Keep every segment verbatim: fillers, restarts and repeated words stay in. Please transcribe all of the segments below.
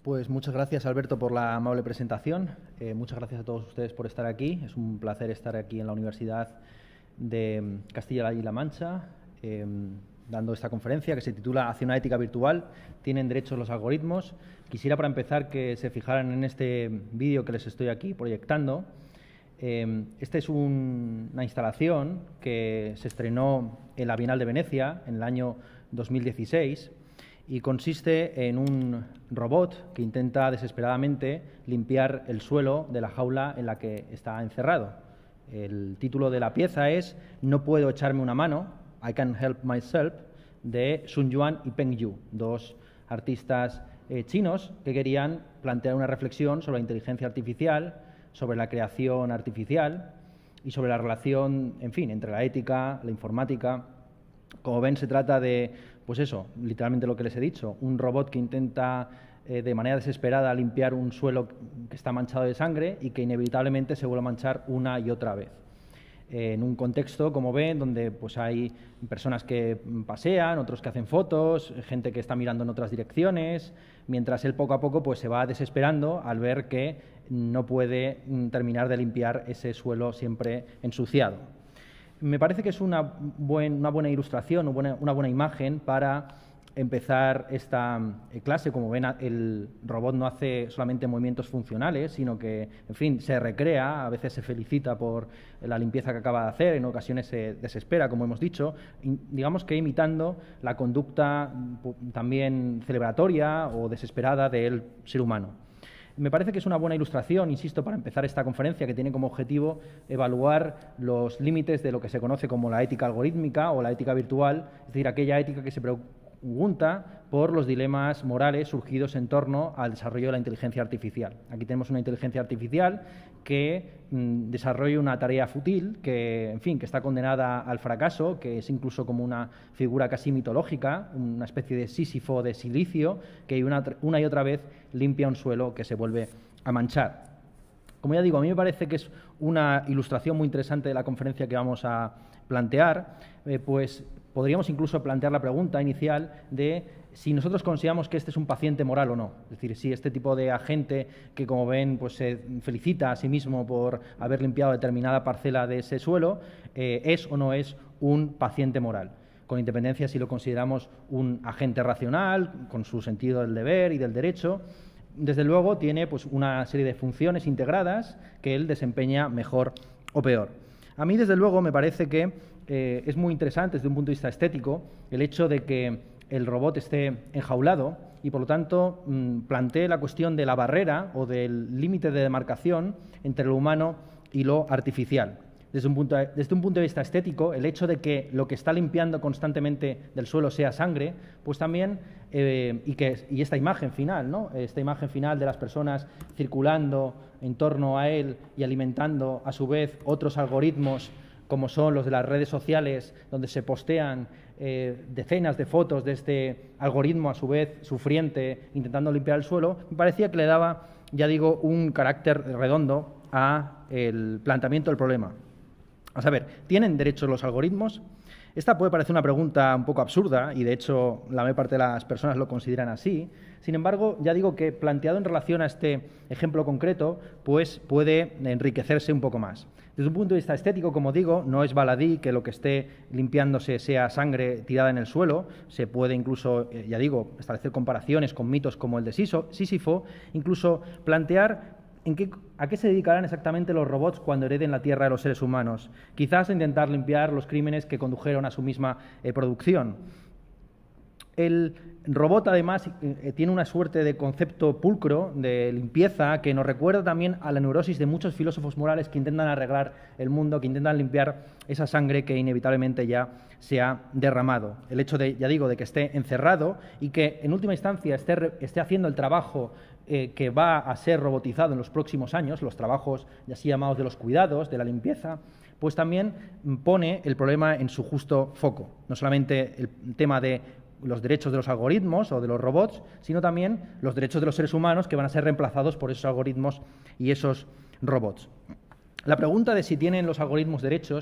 Pues muchas gracias, Alberto, por la amable presentación. Eh, muchas gracias a todos ustedes por estar aquí. Es un placer estar aquí en la Universidad de Castilla-La Mancha, eh, dando esta conferencia que se titula Hacia una ética virtual. ¿Tienen derechos los algoritmos? Quisiera, para empezar, que se fijaran en este vídeo que les estoy aquí proyectando. Eh, esta es un, una instalación que se estrenó en la Bienal de Venecia en el año dos mil dieciséis y consiste en un robot que intenta desesperadamente limpiar el suelo de la jaula en la que está encerrado. El título de la pieza es No puedo echarme una mano, I can help myself, de Sun Yuan y Peng Yu, dos artistas eh, chinos que querían plantear una reflexión sobre la inteligencia artificial, sobre la creación artificial y sobre la relación, en fin, entre la ética, la informática. Como ven, se trata de, pues eso, literalmente lo que les he dicho, un robot que intenta eh, de manera desesperada limpiar un suelo que está manchado de sangre y que inevitablemente se vuelve a manchar una y otra vez. Eh, en un contexto, como ven, donde pues hay personas que pasean, otros que hacen fotos, gente que está mirando en otras direcciones, mientras él poco a poco pues, se va desesperando al ver que no puede terminar de limpiar ese suelo siempre ensuciado. Me parece que es una, buen, una buena ilustración, una buena, una buena imagen para empezar esta clase. Como ven, el robot no hace solamente movimientos funcionales, sino que, en fin, se recrea, a veces se felicita por la limpieza que acaba de hacer, en ocasiones se desespera, como hemos dicho, digamos que imitando la conducta también celebratoria o desesperada del ser humano. Me parece que es una buena ilustración, insisto, para empezar esta conferencia, que tiene como objetivo evaluar los límites de lo que se conoce como la ética algorítmica o la ética virtual, es decir, aquella ética que se pregunta por los dilemas morales surgidos en torno al desarrollo de la inteligencia artificial. Aquí tenemos una inteligencia artificial que mmm, desarrolla una tarea fútil, que, en fin, que está condenada al fracaso, que es incluso como una figura casi mitológica, una especie de Sísifo de silicio, que una, una y otra vez limpia un suelo que se vuelve a manchar. Como ya digo, a mí me parece que es una ilustración muy interesante de la conferencia que vamos a plantear, eh, pues podríamos incluso plantear la pregunta inicial de si nosotros consideramos que este es un paciente moral o no. Es decir, si este tipo de agente que, como ven, pues se felicita a sí mismo por haber limpiado determinada parcela de ese suelo, eh, es o no es un paciente moral, con independencia si lo consideramos un agente racional, con su sentido del deber y del derecho. Desde luego tiene pues, una serie de funciones integradas que él desempeña mejor o peor. A mí, desde luego, me parece que eh, es muy interesante desde un punto de vista estético el hecho de que el robot esté enjaulado y, por lo tanto, mmm, plantee la cuestión de la barrera o del límite de demarcación entre lo humano y lo artificial. Desde un, punto de, desde un punto de vista estético, el hecho de que lo que está limpiando constantemente del suelo sea sangre, pues también, eh, y, que, y esta imagen final, ¿no? Esta imagen final de las personas circulando en torno a él y alimentando a su vez otros algoritmos como son los de las redes sociales, donde se postean eh, decenas de fotos de este algoritmo a su vez sufriente intentando limpiar el suelo, me parecía que le daba, ya digo, un carácter redondo al planteamiento del problema. A saber, ¿tienen derechos los algoritmos? Esta puede parecer una pregunta un poco absurda y, de hecho, la mayor parte de las personas lo consideran así. Sin embargo, ya digo que planteado en relación a este ejemplo concreto, pues puede enriquecerse un poco más. Desde un punto de vista estético, como digo, no es baladí que lo que esté limpiándose sea sangre tirada en el suelo. Se puede incluso, ya digo, establecer comparaciones con mitos como el de Sísifo, incluso plantear ¿En qué, ¿a qué se dedicarán exactamente los robots cuando hereden la tierra de los seres humanos? Quizás a intentar limpiar los crímenes que condujeron a su misma eh, producción. El robot, además, eh, tiene una suerte de concepto pulcro, de limpieza, que nos recuerda también a la neurosis de muchos filósofos morales que intentan arreglar el mundo, que intentan limpiar esa sangre que inevitablemente ya se ha derramado. El hecho, de, ya digo, de que esté encerrado y que, en última instancia, esté, esté haciendo el trabajo Eh, que va a ser robotizado en los próximos años, los trabajos así llamados de los cuidados, de la limpieza, pues también pone el problema en su justo foco. No solamente el tema de los derechos de los algoritmos o de los robots, sino también los derechos de los seres humanos que van a ser reemplazados por esos algoritmos y esos robots. La pregunta de si tienen los algoritmos derechos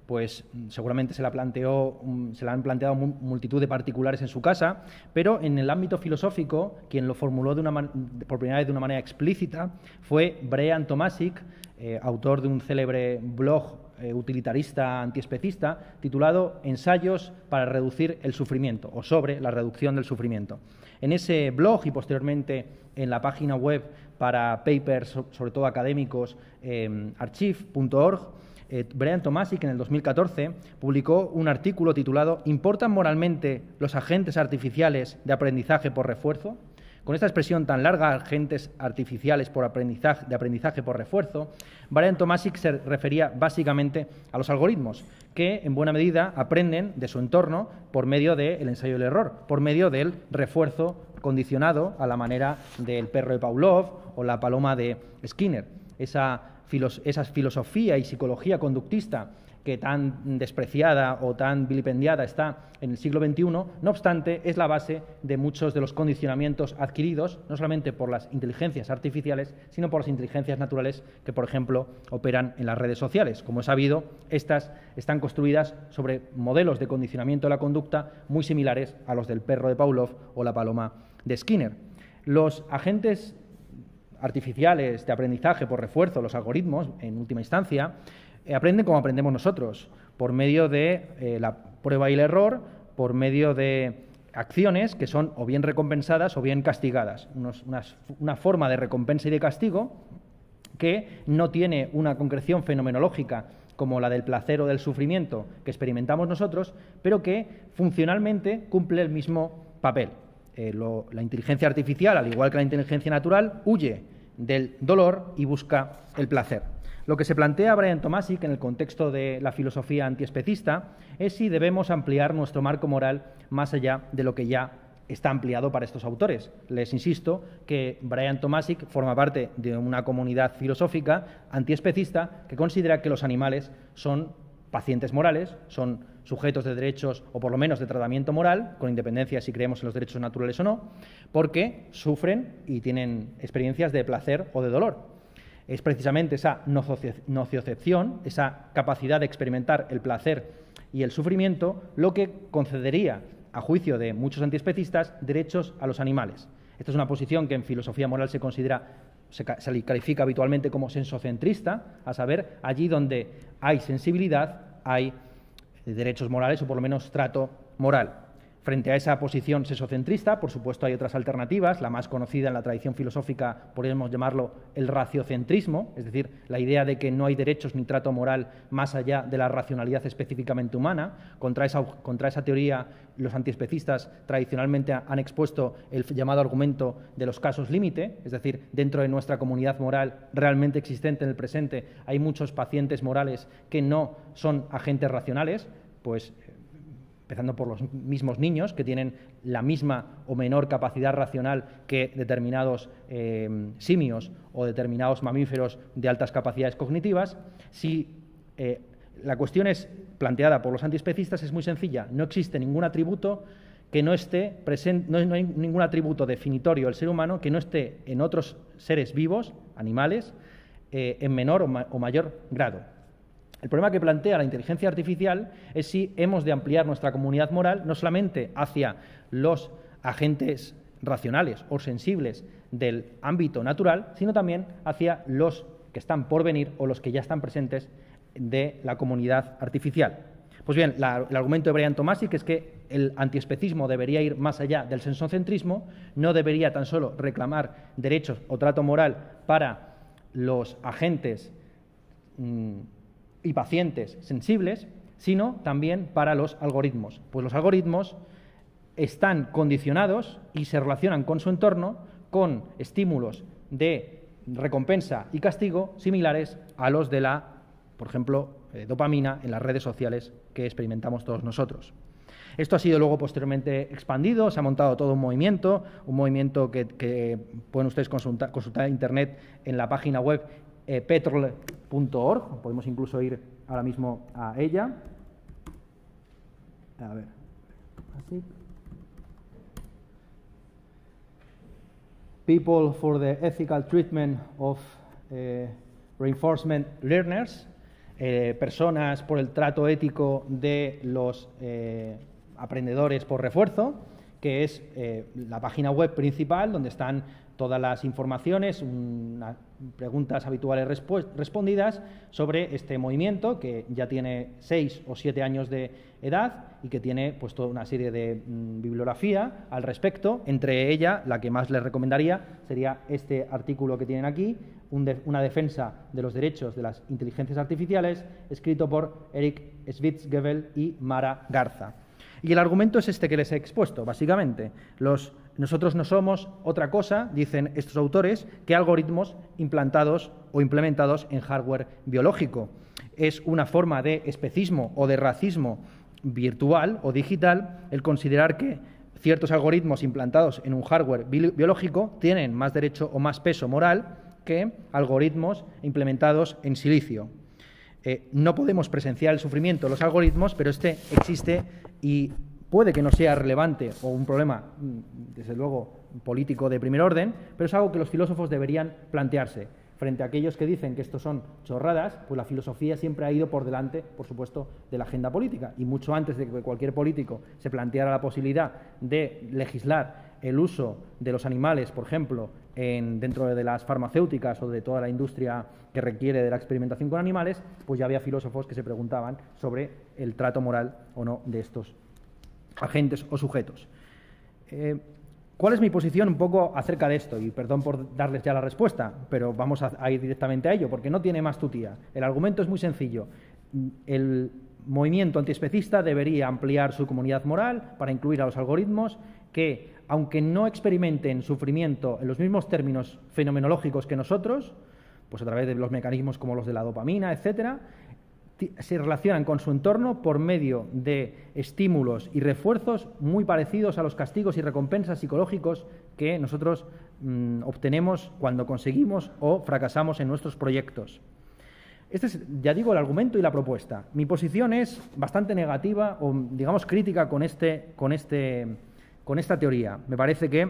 pues seguramente se la, planteó, se la han planteado multitud de particulares en su casa, pero en el ámbito filosófico, quien lo formuló de una por primera vez de una manera explícita fue Brian Tomasic, eh, autor de un célebre blog eh, utilitarista antiespecista titulado Ensayos para reducir el sufrimiento, o sobre la reducción del sufrimiento. En ese blog y posteriormente en la página web para papers, sobre todo académicos, eh, archive punto org, Eh, Brian Tomasic en el dos mil catorce publicó un artículo titulado ¿Importan moralmente los agentes artificiales de aprendizaje por refuerzo? Con esta expresión tan larga, agentes artificiales por aprendizaje, de aprendizaje por refuerzo, Brian Tomasic se refería básicamente a los algoritmos, que en buena medida aprenden de su entorno por medio del ensayo del error, por medio del refuerzo condicionado a la manera del perro de Pavlov o la paloma de Skinner. Esa esa filosofía y psicología conductista que tan despreciada o tan vilipendiada está en el siglo veintiuno, no obstante, es la base de muchos de los condicionamientos adquiridos, no solamente por las inteligencias artificiales, sino por las inteligencias naturales que, por ejemplo, operan en las redes sociales. Como es sabido, estas están construidas sobre modelos de condicionamiento de la conducta muy similares a los del perro de Pavlov o la paloma de Skinner. Los agentes artificiales de aprendizaje por refuerzo, los algoritmos, en última instancia, eh, aprenden como aprendemos nosotros, por medio de eh, la prueba y el error, por medio de acciones que son o bien recompensadas o bien castigadas. Unos, unas, una forma de recompensa y de castigo que no tiene una concreción fenomenológica como la del placer o del sufrimiento que experimentamos nosotros, pero que funcionalmente cumple el mismo papel. Eh, lo, la inteligencia artificial, al igual que la inteligencia natural, huye del dolor y busca el placer. Lo que se plantea Brian Tomasic en el contexto de la filosofía antiespecista es si debemos ampliar nuestro marco moral más allá de lo que ya está ampliado para estos autores. Les insisto que Brian Tomasic forma parte de una comunidad filosófica antiespecista que considera que los animales son pacientes morales, son sujetos de derechos o por lo menos de tratamiento moral, con independencia si creemos en los derechos naturales o no, porque sufren y tienen experiencias de placer o de dolor. Es precisamente esa nociocepción, esa capacidad de experimentar el placer y el sufrimiento, lo que concedería, a juicio de muchos antiespecistas, derechos a los animales. Esta es una posición que en filosofía moral se considera, se, se califica habitualmente como sensocentrista, a saber, allí donde hay sensibilidad, hay derechos morales o por lo menos trato moral. Frente a esa posición sensocentrista, por supuesto, hay otras alternativas. La más conocida en la tradición filosófica podríamos llamarlo el raciocentrismo, es decir, la idea de que no hay derechos ni trato moral más allá de la racionalidad específicamente humana. Contra esa, contra esa teoría, los antiespecistas tradicionalmente han expuesto el llamado argumento de los casos límite, es decir, dentro de nuestra comunidad moral realmente existente en el presente hay muchos pacientes morales que no son agentes racionales, pues empezando por los mismos niños, que tienen la misma o menor capacidad racional que determinados eh, simios o determinados mamíferos de altas capacidades cognitivas. Si eh, la cuestión es planteada por los antiespecistas, es muy sencilla. No existe ningún atributo que no esté presente, no hay ningún atributo definitorio del ser humano que no esté en otros seres vivos, animales, eh, en menor o, ma o mayor grado. El problema que plantea la inteligencia artificial es si hemos de ampliar nuestra comunidad moral no solamente hacia los agentes racionales o sensibles del ámbito natural, sino también hacia los que están por venir o los que ya están presentes de la comunidad artificial. Pues bien, la, el argumento de Brian Tomasic es que el antiespecismo debería ir más allá del sensocentrismo, no debería tan solo reclamar derechos o trato moral para los agentes mmm, y pacientes sensibles, sino también para los algoritmos. Pues los algoritmos están condicionados y se relacionan con su entorno con estímulos de recompensa y castigo similares a los de la, por ejemplo, eh, dopamina en las redes sociales que experimentamos todos nosotros. Esto ha sido luego posteriormente expandido, se ha montado todo un movimiento, un movimiento que, que pueden ustedes consultar, consultar en Internet en la página web eh, petrol punto org, podemos incluso ir ahora mismo a ella. A ver, así. People for the Ethical Treatment of eh, Reinforcement Learners. eh, personas por el trato ético de los eh, aprendedores por refuerzo, que es eh, la página web principal donde están todas las informaciones, una, preguntas habituales respondidas sobre este movimiento que ya tiene seis o siete años de edad y que tiene pues toda una serie de mm, bibliografía al respecto. Entre ella, la que más les recomendaría sería este artículo que tienen aquí, un de, una defensa de los derechos de las inteligencias artificiales, escrito por Eric Schwitzgebel y Mara Garza. Y el argumento es este que les he expuesto, básicamente. Los, nosotros no somos otra cosa, dicen estos autores, que algoritmos implantados o implementados en hardware biológico. Es una forma de especismo o de racismo virtual o digital el considerar que ciertos algoritmos implantados en un hardware bi biológico tienen más derecho o más peso moral que algoritmos implementados en silicio. Eh, no podemos presenciar el sufrimiento de los algoritmos, pero este existe y puede que no sea relevante o un problema, desde luego, político de primer orden, pero es algo que los filósofos deberían plantearse. Frente a aquellos que dicen que esto son chorradas, pues la filosofía siempre ha ido por delante, por supuesto, de la agenda política. Y mucho antes de que cualquier político se planteara la posibilidad de legislar el uso de los animales, por ejemplo, en, dentro de las farmacéuticas o de toda la industria que requiere de la experimentación con animales, pues ya había filósofos que se preguntaban sobre el trato moral o no de estos agentes o sujetos. Eh, ¿Cuál es mi posición un poco acerca de esto? Y perdón por darles ya la respuesta, pero vamos a, a ir directamente a ello, porque no tiene más tutía. El argumento es muy sencillo. El movimiento antiespecista debería ampliar su comunidad moral para incluir a los algoritmos que, aunque no experimenten sufrimiento en los mismos términos fenomenológicos que nosotros, pues a través de los mecanismos como los de la dopamina, etcétera, se relacionan con su entorno por medio de estímulos y refuerzos muy parecidos a los castigos y recompensas psicológicos que nosotros mmm, obtenemos cuando conseguimos o fracasamos en nuestros proyectos. Este es, ya digo, el argumento y la propuesta. Mi posición es bastante negativa o, digamos, crítica con, este, con, este, con esta teoría. Me parece que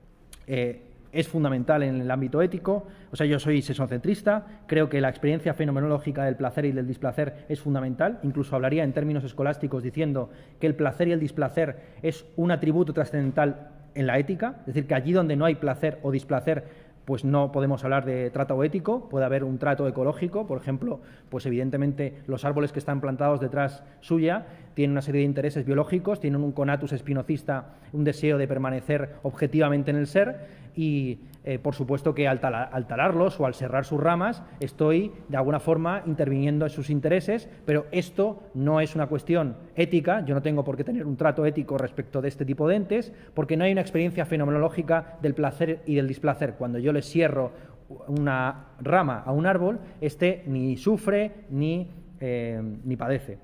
eh, es fundamental en el ámbito ético. O sea, yo soy sexocentrista, creo que la experiencia fenomenológica del placer y del displacer es fundamental, incluso hablaría en términos escolásticos diciendo que el placer y el displacer es un atributo trascendental en la ética, es decir, que allí donde no hay placer o displacer, pues no podemos hablar de trato ético, puede haber un trato ecológico, por ejemplo, pues evidentemente los árboles que están plantados detrás suya tienen una serie de intereses biológicos, tienen un conatus spinozista, un deseo de permanecer objetivamente en el ser y, eh, por supuesto, que al, tala, al talarlos o al cerrar sus ramas estoy, de alguna forma, interviniendo en sus intereses, pero esto no es una cuestión ética, yo no tengo por qué tener un trato ético respecto de este tipo de entes, porque no hay una experiencia fenomenológica del placer y del displacer. Cuando yo le cierro una rama a un árbol, este ni sufre ni, eh, ni padece.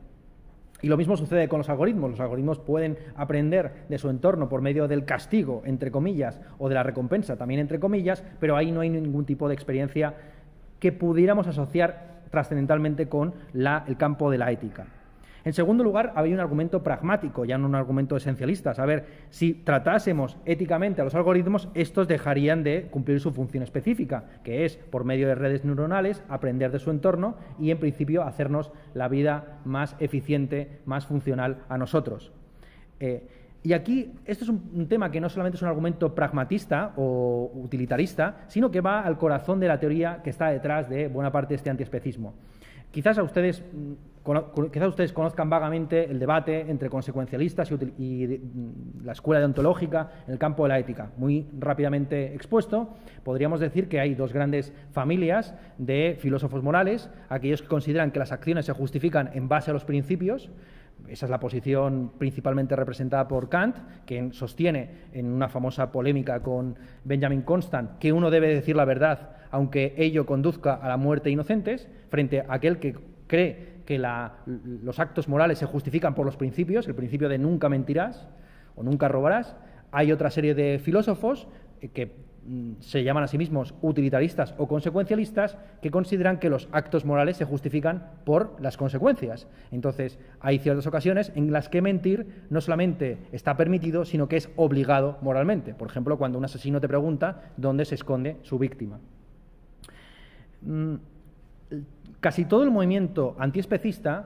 Y lo mismo sucede con los algoritmos. Los algoritmos pueden aprender de su entorno por medio del castigo, entre comillas, o de la recompensa, también entre comillas, pero ahí no hay ningún tipo de experiencia que pudiéramos asociar trascendentalmente con la, el campo de la ética. En segundo lugar, había un argumento pragmático, ya no un argumento esencialista. A ver, si tratásemos éticamente a los algoritmos, estos dejarían de cumplir su función específica, que es, por medio de redes neuronales, aprender de su entorno y, en principio, hacernos la vida más eficiente, más funcional a nosotros. Eh, y aquí, esto es un, un tema que no solamente es un argumento pragmatista o utilitarista, sino que va al corazón de la teoría que está detrás de buena parte de este antiespecismo. Quizás a ustedes, quizás ustedes conozcan vagamente el debate entre consecuencialistas y, y la escuela deontológica en el campo de la ética. Muy rápidamente expuesto, podríamos decir que hay dos grandes familias de filósofos morales, aquellos que consideran que las acciones se justifican en base a los principios. Esa es la posición principalmente representada por Kant, que sostiene en una famosa polémica con Benjamin Constant que uno debe decir la verdad aunque ello conduzca a la muerte de inocentes, frente a aquel que cree que la, los actos morales se justifican por los principios, el principio de nunca mentirás o nunca robarás. Hay otra serie de filósofos que se llaman a sí mismos utilitaristas o consecuencialistas, que consideran que los actos morales se justifican por las consecuencias. Entonces, hay ciertas ocasiones en las que mentir no solamente está permitido, sino que es obligado moralmente. Por ejemplo, cuando un asesino te pregunta dónde se esconde su víctima. casi todo el movimiento antiespecista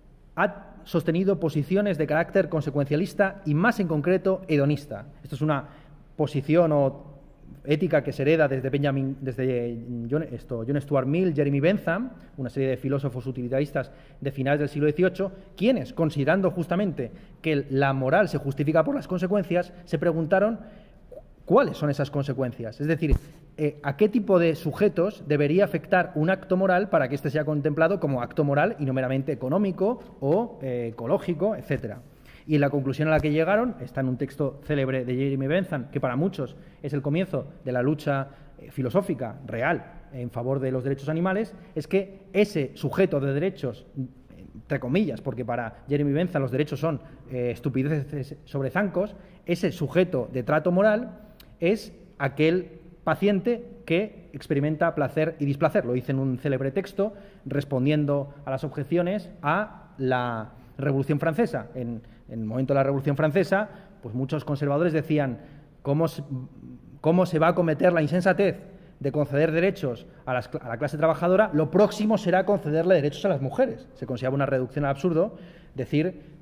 ha sostenido posiciones de carácter consecuencialista y, más en concreto, hedonista. Esto es una posición o ética que se hereda desde Benjamin, desde John, esto, John Stuart Mill, Jeremy Bentham, una serie de filósofos utilitaristas de finales del siglo dieciocho, quienes, considerando justamente que la moral se justifica por las consecuencias, se preguntaron cuáles son esas consecuencias. Es decir, eh, a qué tipo de sujetos debería afectar un acto moral para que éste sea contemplado como acto moral y no meramente económico o eh, ecológico, etcétera. Y la conclusión a la que llegaron está en un texto célebre de Jeremy Bentham, que para muchos es el comienzo de la lucha eh, filosófica real en favor de los derechos animales, es que ese sujeto de derechos, entre comillas, porque para Jeremy Bentham los derechos son eh, estupideces sobre zancos, ese sujeto de trato moral es aquel paciente que experimenta placer y displacer. Lo dice en un célebre texto respondiendo a las objeciones a la Revolución Francesa. En, en el momento de la Revolución Francesa, pues muchos conservadores decían ¿cómo se, cómo se va a cometer la insensatez de conceder derechos a, las, a la clase trabajadora? Lo próximo será concederle derechos a las mujeres. Se consideraba una reducción al absurdo decir,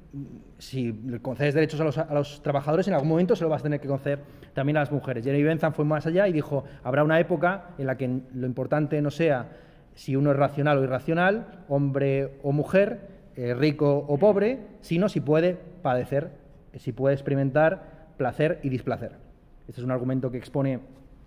si concedes derechos a los, a los trabajadores, en algún momento se lo vas a tener que conceder también a las mujeres. Jeremy Bentham fue más allá y dijo, habrá una época en la que lo importante no sea si uno es racional o irracional, hombre o mujer, eh, rico o pobre, sino si puede padecer, si puede experimentar placer y displacer. Este es un argumento que expone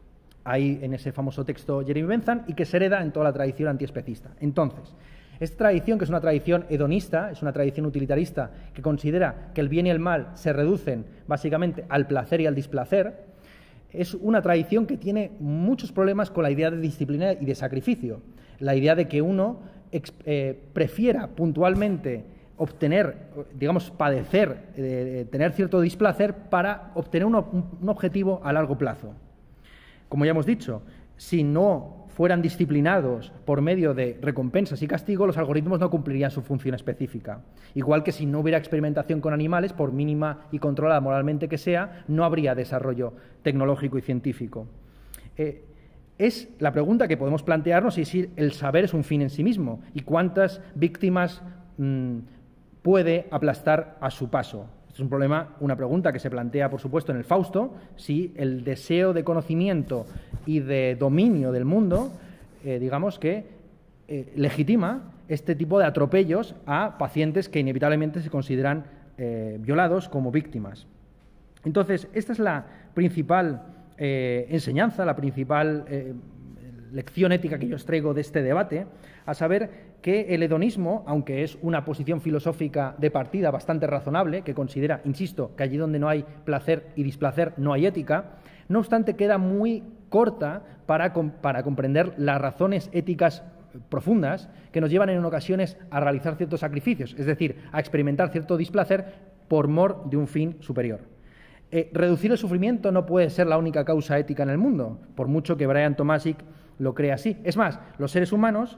ahí en ese famoso texto Jeremy Bentham y que se hereda en toda la tradición antiespecista. Entonces, esta tradición, que es una tradición hedonista, es una tradición utilitarista que considera que el bien y el mal se reducen básicamente al placer y al displacer, es una tradición que tiene muchos problemas con la idea de disciplina y de sacrificio. La idea de que uno eh, prefiera puntualmente obtener, digamos, padecer, eh, tener cierto displacer para obtener un, un objetivo a largo plazo. Como ya hemos dicho, si no fueran disciplinados por medio de recompensas y castigo, los algoritmos no cumplirían su función específica. Igual que si no hubiera experimentación con animales, por mínima y controlada moralmente que sea, no habría desarrollo tecnológico y científico. Eh, es la pregunta que podemos plantearnos es si el saber es un fin en sí mismo y cuántas víctimas mmm, puede aplastar a su paso. Es un problema, una pregunta que se plantea, por supuesto, en el Fausto, si el deseo de conocimiento y de dominio del mundo, eh, digamos que eh, legitima este tipo de atropellos a pacientes que inevitablemente se consideran eh, violados como víctimas. Entonces, esta es la principal eh, enseñanza, la principal eh, lección ética que yo os traigo de este debate, a saber que el hedonismo, aunque es una posición filosófica de partida bastante razonable, que considera, insisto, que allí donde no hay placer y displacer no hay ética, no obstante queda muy corta para, para comprender las razones éticas profundas que nos llevan en ocasiones a realizar ciertos sacrificios, es decir, a experimentar cierto displacer por mor de un fin superior. Eh, reducir el sufrimiento no puede ser la única causa ética en el mundo, por mucho que Brian Tomasic lo cree así. Es más, los seres humanos,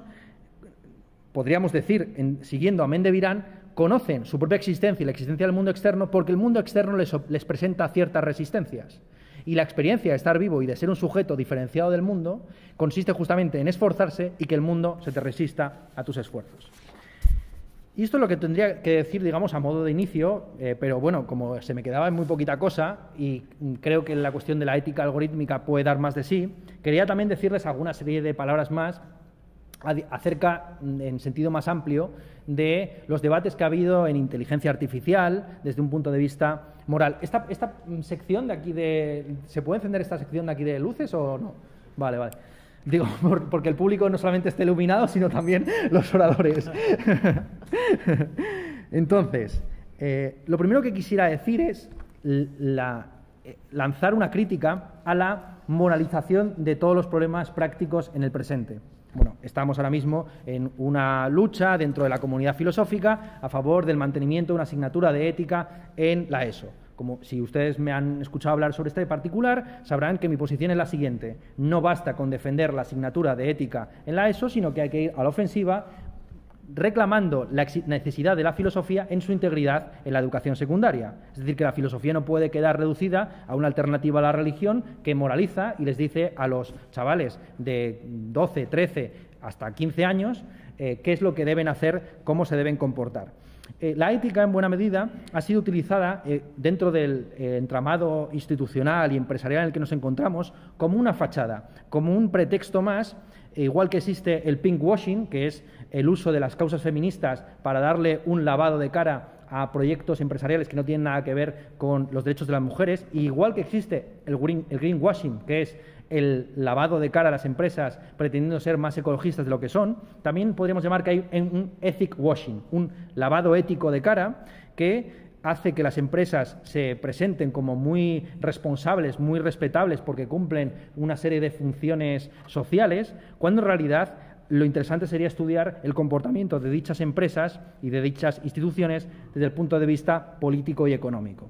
podríamos decir, en, siguiendo a Mendevirán, conocen su propia existencia y la existencia del mundo externo porque el mundo externo les, les presenta ciertas resistencias. Y la experiencia de estar vivo y de ser un sujeto diferenciado del mundo consiste justamente en esforzarse y que el mundo se te resista a tus esfuerzos. Y esto es lo que tendría que decir, digamos, a modo de inicio, eh, pero bueno, como se me quedaba en muy poquita cosa y creo que la cuestión de la ética algorítmica puede dar más de sí, quería también decirles alguna serie de palabras más acerca, en sentido más amplio, de los debates que ha habido en inteligencia artificial desde un punto de vista moral. Esta, esta sección de aquí de... ¿Se puede encender esta sección de aquí de luces o no? Vale, vale. Digo, por, porque el público no solamente está iluminado, sino también los oradores. Entonces, eh, lo primero que quisiera decir es la, eh, lanzar una crítica a la moralización de todos los problemas prácticos en el presente. Bueno, estamos ahora mismo en una lucha dentro de la comunidad filosófica a favor del mantenimiento de una asignatura de ética en la ESO. Como si ustedes me han escuchado hablar sobre este particular, sabrán que mi posición es la siguiente. No basta con defender la asignatura de ética en la ESO, sino que hay que ir a la ofensiva reclamando la necesidad de la filosofía en su integridad en la educación secundaria. Es decir, que la filosofía no puede quedar reducida a una alternativa a la religión que moraliza y les dice a los chavales de doce, trece hasta quince años eh, qué es lo que deben hacer, cómo se deben comportar. Eh, la ética, en buena medida, ha sido utilizada eh, dentro del eh, entramado institucional y empresarial en el que nos encontramos como una fachada, como un pretexto más, eh, igual que existe el pinkwashing, que es el uso de las causas feministas para darle un lavado de cara a proyectos empresariales que no tienen nada que ver con los derechos de las mujeres, y igual que existe el, green, el greenwashing, que es el lavado de cara a las empresas pretendiendo ser más ecologistas de lo que son, también podríamos llamar que hay un ethic washing, un lavado ético de cara que hace que las empresas se presenten como muy responsables, muy respetables porque cumplen una serie de funciones sociales, cuando en realidad lo interesante sería estudiar el comportamiento de dichas empresas y de dichas instituciones desde el punto de vista político y económico.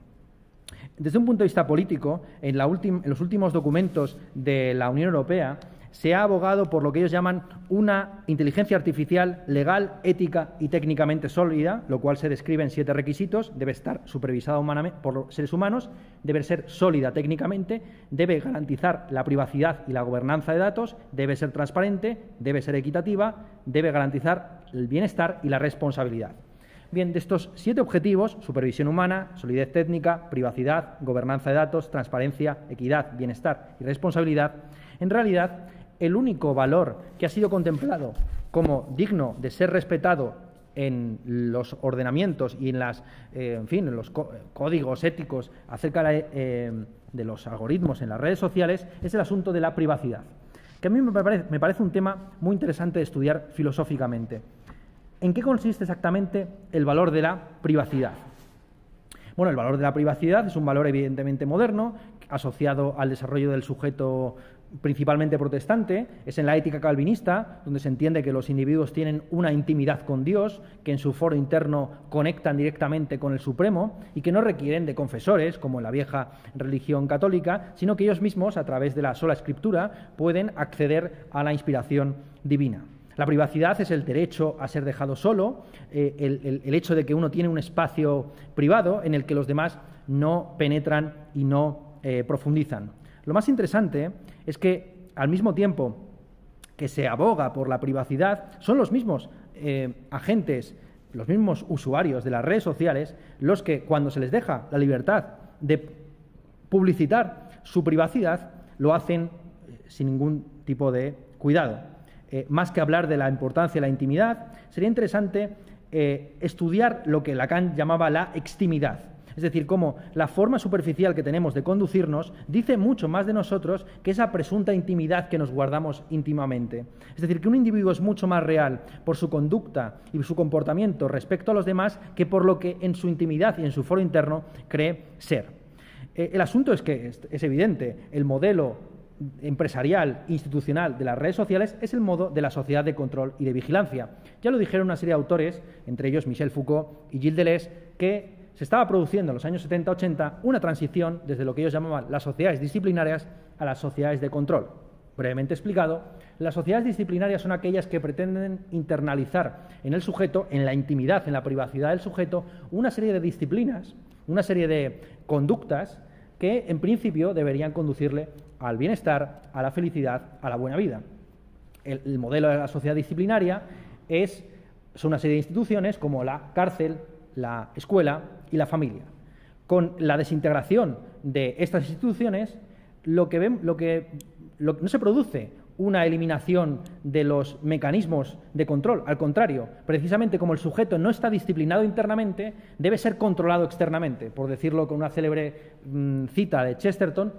Desde un punto de vista político, en, la en los últimos documentos de la Unión Europea se ha abogado por lo que ellos llaman una inteligencia artificial legal, ética y técnicamente sólida, lo cual se describe en siete requisitos. Debe estar supervisada humanamente por seres humanos, debe ser sólida técnicamente, debe garantizar la privacidad y la gobernanza de datos, debe ser transparente, debe ser equitativa, debe garantizar el bienestar y la responsabilidad. Bien, de estos siete objetivos, supervisión humana, solidez técnica, privacidad, gobernanza de datos, transparencia, equidad, bienestar y responsabilidad, en realidad el único valor que ha sido contemplado como digno de ser respetado en los ordenamientos y en, las, eh, en, fin, en los códigos éticos acerca de, eh, de los algoritmos en las redes sociales es el asunto de la privacidad, que a mí me parece, me parece un tema muy interesante de estudiar filosóficamente. ¿En qué consiste exactamente el valor de la privacidad? Bueno, el valor de la privacidad es un valor evidentemente moderno, asociado al desarrollo del sujeto principalmente protestante. Es en la ética calvinista, donde se entiende que los individuos tienen una intimidad con Dios, que en su foro interno conectan directamente con el Supremo y que no requieren de confesores, como en la vieja religión católica, sino que ellos mismos, a través de la sola Escritura, pueden acceder a la inspiración divina. La privacidad es el derecho a ser dejado solo, eh, el, el, el hecho de que uno tiene un espacio privado en el que los demás no penetran y no eh, profundizan. Lo más interesante es que, al mismo tiempo que se aboga por la privacidad, son los mismos eh, agentes, los mismos usuarios de las redes sociales, los que, cuando se les deja la libertad de publicitar su privacidad, lo hacen eh, sin ningún tipo de cuidado. Eh, más que hablar de la importancia de la intimidad, sería interesante eh, estudiar lo que Lacan llamaba la extimidad. Es decir, cómo la forma superficial que tenemos de conducirnos dice mucho más de nosotros que esa presunta intimidad que nos guardamos íntimamente. Es decir, que un individuo es mucho más real por su conducta y su comportamiento respecto a los demás que por lo que en su intimidad y en su foro interno cree ser. Eh, el asunto es que es, es evidente, el modelo empresarial, institucional de las redes sociales es el modo de la sociedad de control y de vigilancia. Ya lo dijeron una serie de autores, entre ellos Michel Foucault y Gilles Deleuze, que se estaba produciendo en los años setenta ochenta una transición desde lo que ellos llamaban las sociedades disciplinarias a las sociedades de control. Brevemente explicado, las sociedades disciplinarias son aquellas que pretenden internalizar en el sujeto, en la intimidad, en la privacidad del sujeto, una serie de disciplinas, una serie de conductas que en principio deberían conducirle al bienestar, a la felicidad, a la buena vida. El, el modelo de la sociedad disciplinaria es, son una serie de instituciones como la cárcel, la escuela y la familia. Con la desintegración de estas instituciones, lo que, ven, lo que lo, no se produce una eliminación de los mecanismos de control. Al contrario, precisamente como el sujeto no está disciplinado internamente, debe ser controlado externamente. Por decirlo con una célebre mmm, cita de Chesterton,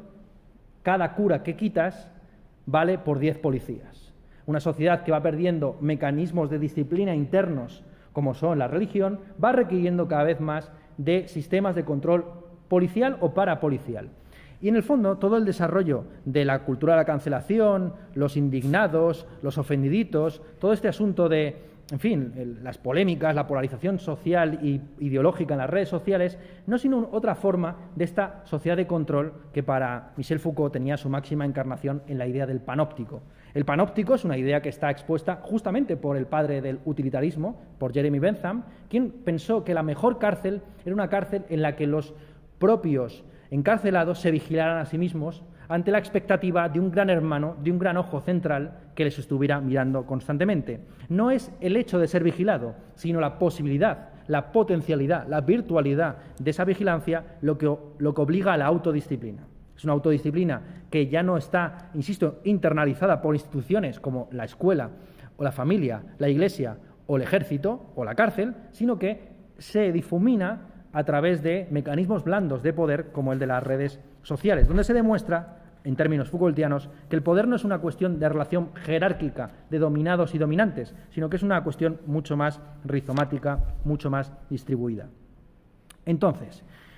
cada cura que quitas vale por diez policías. Una sociedad que va perdiendo mecanismos de disciplina internos, como son la religión, va requiriendo cada vez más de sistemas de control policial o parapolicial. Y en el fondo, todo el desarrollo de la cultura de la cancelación, los indignados, los ofendiditos, todo este asunto de, en fin, el, las polémicas, la polarización social e ideológica en las redes sociales, no es sino otra forma de esta sociedad de control que para Michel Foucault tenía su máxima encarnación en la idea del panóptico. El panóptico es una idea que está expuesta justamente por el padre del utilitarismo, por Jeremy Bentham, quien pensó que la mejor cárcel era una cárcel en la que los propios encarcelados se vigilaran a sí mismos ante la expectativa de un gran hermano, de un gran ojo central que les estuviera mirando constantemente. No es el hecho de ser vigilado, sino la posibilidad, la potencialidad, la virtualidad de esa vigilancia lo que, lo que obliga a la autodisciplina. Es una autodisciplina que ya no está, insisto, internalizada por instituciones como la escuela o la familia, la iglesia o el ejército o la cárcel, sino que se difumina a través de mecanismos blandos de poder como el de las redes sociales, donde se demuestra, en términos Foucaultianos, que el poder no es una cuestión de relación jerárquica de dominados y dominantes, sino que es una cuestión mucho más rizomática, mucho más distribuida. Entonces,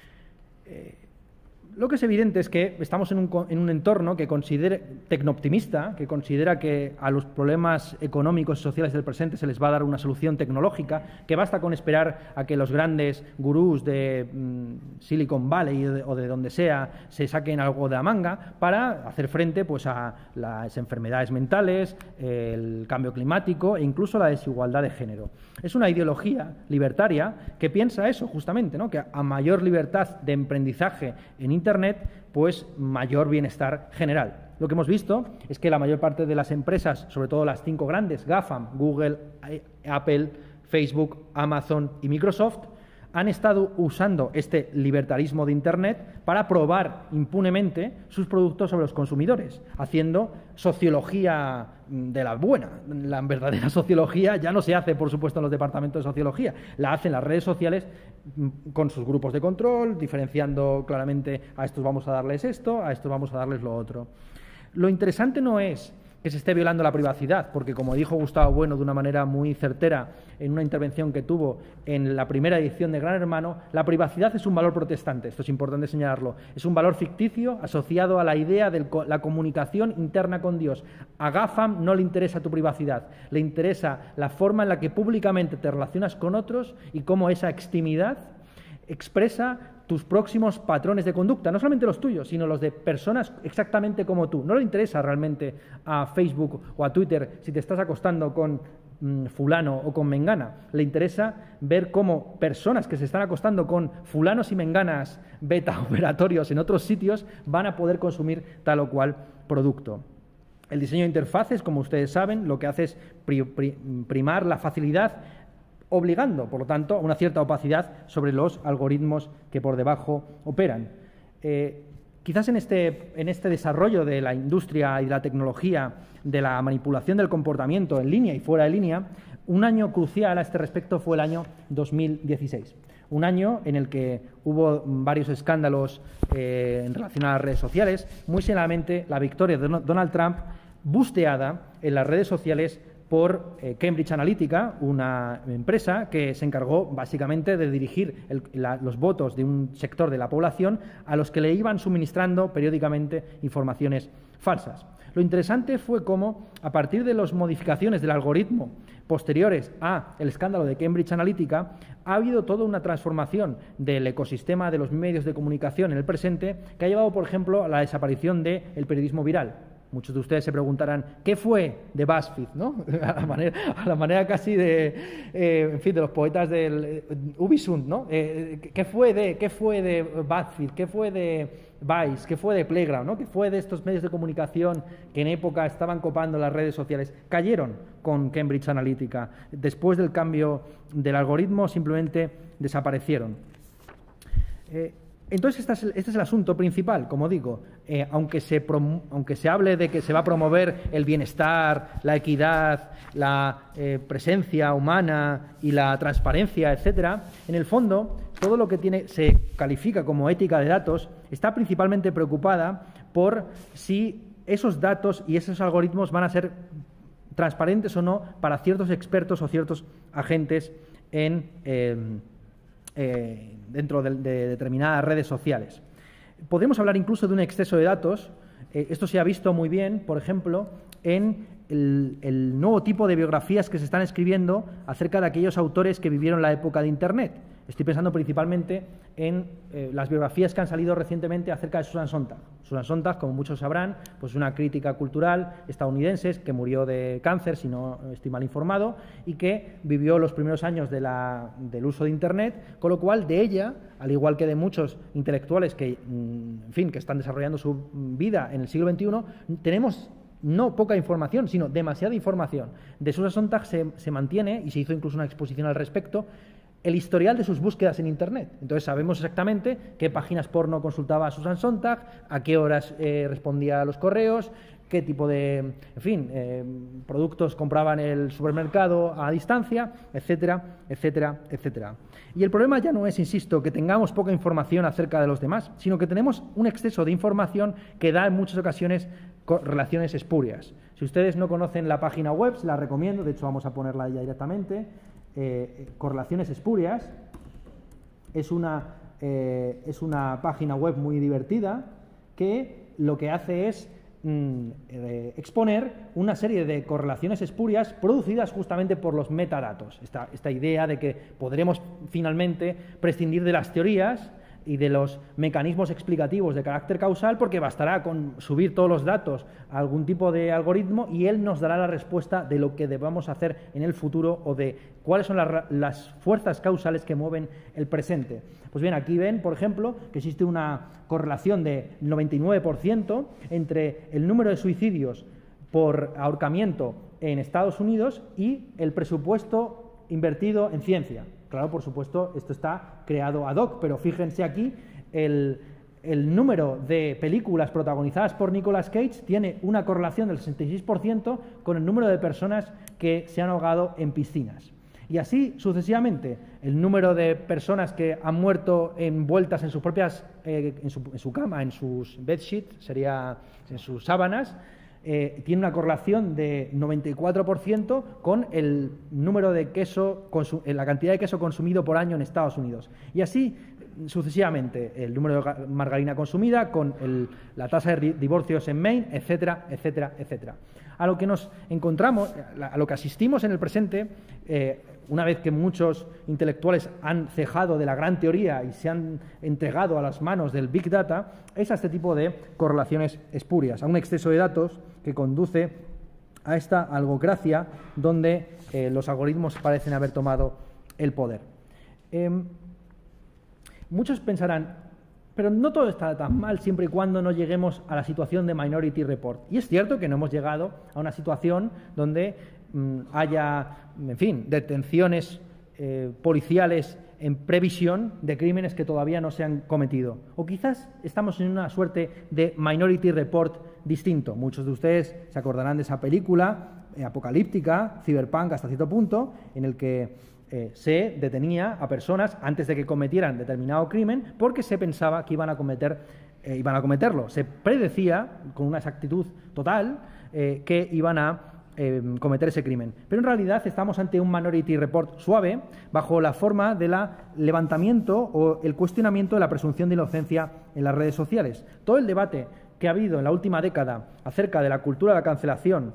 eh, lo que es evidente es que estamos en un, en un entorno que considere tecnooptimista, que considera que a los problemas económicos y sociales del presente se les va a dar una solución tecnológica, que basta con esperar a que los grandes gurús de mmm, Silicon Valley o de, o de donde sea se saquen algo de la manga para hacer frente pues, a las enfermedades mentales, el cambio climático e incluso la desigualdad de género. Es una ideología libertaria que piensa eso justamente, ¿no? Que a mayor libertad de emprendizaje en Internet, pues mayor bienestar general. Lo que hemos visto es que la mayor parte de las empresas, sobre todo las cinco grandes, GAFAM, Google, Apple, Facebook, Amazon y Microsoft, han estado usando este libertarismo de Internet para probar impunemente sus productos sobre los consumidores, haciendo sociología de la buena. La verdadera sociología ya no se hace, por supuesto, en los departamentos de sociología, la hacen las redes sociales con sus grupos de control, diferenciando claramente a estos vamos a darles esto, a estos vamos a darles lo otro. Lo interesante no es que se esté violando la privacidad, porque como dijo Gustavo Bueno de una manera muy certera en una intervención que tuvo en la primera edición de Gran Hermano, la privacidad es un valor protestante, esto es importante señalarlo, es un valor ficticio asociado a la idea de la comunicación interna con Dios. A GAFAM no le interesa tu privacidad, le interesa la forma en la que públicamente te relacionas con otros y cómo esa extimidad expresa tus próximos patrones de conducta, no solamente los tuyos, sino los de personas exactamente como tú. No le interesa realmente a Facebook o a Twitter si te estás acostando con mmm, fulano o con mengana. Le interesa ver cómo personas que se están acostando con fulanos y menganas beta operatorios en otros sitios van a poder consumir tal o cual producto. El diseño de interfaces, como ustedes saben, lo que hace es pri pri primar la facilidad, obligando, por lo tanto, a una cierta opacidad sobre los algoritmos que por debajo operan. Eh, quizás en este, en este desarrollo de la industria y de la tecnología, de la manipulación del comportamiento en línea y fuera de línea, un año crucial a este respecto fue el año dos mil dieciséis. Un año en el que hubo varios escándalos eh, en relación a las redes sociales, muy seriamente la victoria de Donald Trump busteada en las redes sociales por eh, Cambridge Analytica, una empresa que se encargó básicamente de dirigir el, la, los votos de un sector de la población a los que le iban suministrando periódicamente informaciones falsas. Lo interesante fue cómo, a partir de las modificaciones del algoritmo posteriores al escándalo de Cambridge Analytica, ha habido toda una transformación del ecosistema de los medios de comunicación en el presente que ha llevado, por ejemplo, a la desaparición del periodismo viral. Muchos de ustedes se preguntarán, ¿qué fue de BuzzFeed? ¿No? A, la manera, a la manera casi de, eh, en fin, de los poetas del eh, Ubisund, ¿no? Eh, ¿qué fue de, qué fue de BuzzFeed? ¿Qué fue de Vice? ¿Qué fue de Playground? ¿No? ¿Qué fue de estos medios de comunicación que en época estaban copando las redes sociales? Cayeron con Cambridge Analytica. Después del cambio del algoritmo, simplemente desaparecieron. Eh, Entonces, este es, el, este es el asunto principal, como digo, eh, aunque, se prom aunque se hable de que se va a promover el bienestar, la equidad, la eh, presencia humana y la transparencia, etcétera, en el fondo, todo lo que tiene, se califica como ética de datos está principalmente preocupada por si esos datos y esos algoritmos van a ser transparentes o no para ciertos expertos o ciertos agentes en... Eh, Eh, dentro de, de determinadas redes sociales. Podemos hablar incluso de un exceso de datos. Eh, esto se ha visto muy bien, por ejemplo, en el, el nuevo tipo de biografías que se están escribiendo acerca de aquellos autores que vivieron la época de Internet. Estoy pensando principalmente en eh, las biografías que han salido recientemente acerca de Susan Sontag. Susan Sontag, como muchos sabrán, pues una crítica cultural estadounidense que murió de cáncer, si no estoy mal informado, y que vivió los primeros años de la, del uso de Internet, con lo cual de ella, al igual que de muchos intelectuales que, en fin, que están desarrollando su vida en el siglo veintiuno, tenemos no poca información, sino demasiada información. De Susan Sontag se, se mantiene, y se hizo incluso una exposición al respecto, el historial de sus búsquedas en Internet. Entonces sabemos exactamente qué páginas porno consultaba Susan Sontag, a qué horas eh, respondía a los correos, qué tipo de, en fin, eh, productos compraba en el supermercado a distancia, etcétera, etcétera, etcétera. Y el problema ya no es, insisto, que tengamos poca información acerca de los demás, sino que tenemos un exceso de información que da en muchas ocasiones relaciones espurias. Si ustedes no conocen la página web, se la recomiendo, de hecho vamos a ponerla ya directamente. Eh, Correlaciones espurias es una, eh, es una página web muy divertida que lo que hace es mm, eh, exponer una serie de correlaciones espurias producidas justamente por los metadatos. Esta, esta idea de que podremos finalmente prescindir de las teorías y de los mecanismos explicativos de carácter causal, porque bastará con subir todos los datos a algún tipo de algoritmo y él nos dará la respuesta de lo que debamos hacer en el futuro o de cuáles son las, las fuerzas causales que mueven el presente. Pues bien, aquí ven, por ejemplo, que existe una correlación de noventa y nueve por ciento entre el número de suicidios por ahorcamiento en Estados Unidos y el presupuesto invertido en ciencia. Claro, por supuesto, esto está creado ad hoc, pero fíjense aquí, el, el número de películas protagonizadas por Nicolas Cage tiene una correlación del sesenta y seis por ciento con el número de personas que se han ahogado en piscinas. Y así sucesivamente, el número de personas que han muerto envueltas en sus propias, eh, en, su, en su cama, en sus bedsheets, sería en sus sábanas, Eh, tiene una correlación de noventa y cuatro por ciento con el número de queso, la cantidad de queso consumido por año en Estados Unidos. Y así sucesivamente, el número de margarina consumida con el, la tasa de divorcios en Maine, etcétera, etcétera, etcétera. A lo que nos encontramos, a lo que asistimos en el presente, eh, una vez que muchos intelectuales han cejado de la gran teoría y se han entregado a las manos del Big Data, es a este tipo de correlaciones espurias, a un exceso de datos que conduce a esta algocracia donde eh, los algoritmos parecen haber tomado el poder. Eh, muchos pensarán, pero no todo está tan mal siempre y cuando no lleguemos a la situación de Minority Report. Y es cierto que no hemos llegado a una situación donde mmm, haya, en fin, detenciones eh, policiales en previsión de crímenes que todavía no se han cometido. O quizás estamos en una suerte de Minority Report distinto. Muchos de ustedes se acordarán de esa película eh, apocalíptica, cyberpunk hasta cierto punto, en el que eh, se detenía a personas antes de que cometieran determinado crimen porque se pensaba que iban a cometer, eh, iban a cometerlo. Se predecía con una exactitud total eh, que iban a Eh, cometer ese crimen. Pero en realidad estamos ante un Minority Report suave bajo la forma del levantamiento o el cuestionamiento de la presunción de inocencia en las redes sociales. Todo el debate que ha habido en la última década acerca de la cultura de la cancelación,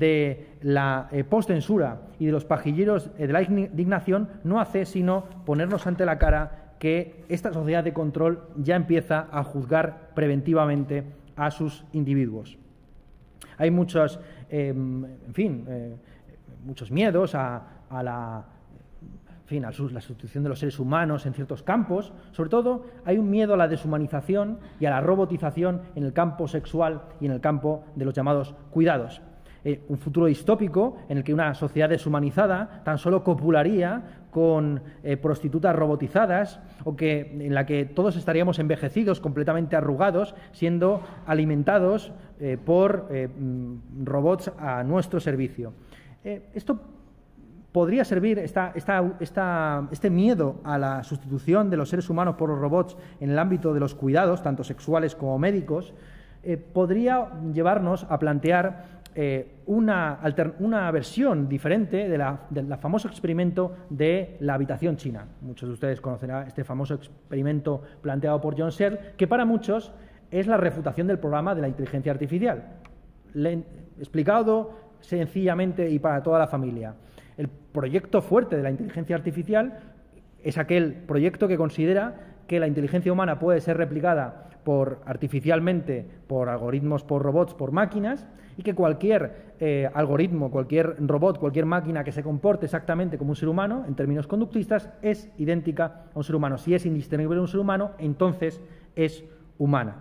de la eh, postcensura y de los pajilleros eh, de la indignación no hace sino ponernos ante la cara que esta sociedad de control ya empieza a juzgar preventivamente a sus individuos. Hay muchos, eh, en fin, eh, muchos miedos a, a la, en fin, a la sustitución de los seres humanos en ciertos campos. Sobre todo, hay un miedo a la deshumanización y a la robotización en el campo sexual y en el campo de los llamados cuidados. Eh, un futuro distópico en el que una sociedad deshumanizada tan solo copularía con eh, prostitutas robotizadas o que, en la que todos estaríamos envejecidos, completamente arrugados, siendo alimentados eh, por eh, robots a nuestro servicio. Eh, esto podría servir, esta, esta, esta, este miedo a la sustitución de los seres humanos por los robots en el ámbito de los cuidados, tanto sexuales como médicos, eh, podría llevarnos a plantear Eh, una, una versión diferente de la, del famoso experimento de la habitación china. Muchos de ustedes conocerán este famoso experimento planteado por John Searle, que para muchos es la refutación del programa de la inteligencia artificial. Le, explicado sencillamente y para toda la familia. El proyecto fuerte de la inteligencia artificial es aquel proyecto que considera que la inteligencia humana puede ser replicada por, artificialmente por algoritmos, por robots, por máquinas, y que cualquier eh, algoritmo, cualquier robot, cualquier máquina que se comporte exactamente como un ser humano, en términos conductistas, es idéntica a un ser humano. Si es indistinguible de un ser humano, entonces es humana.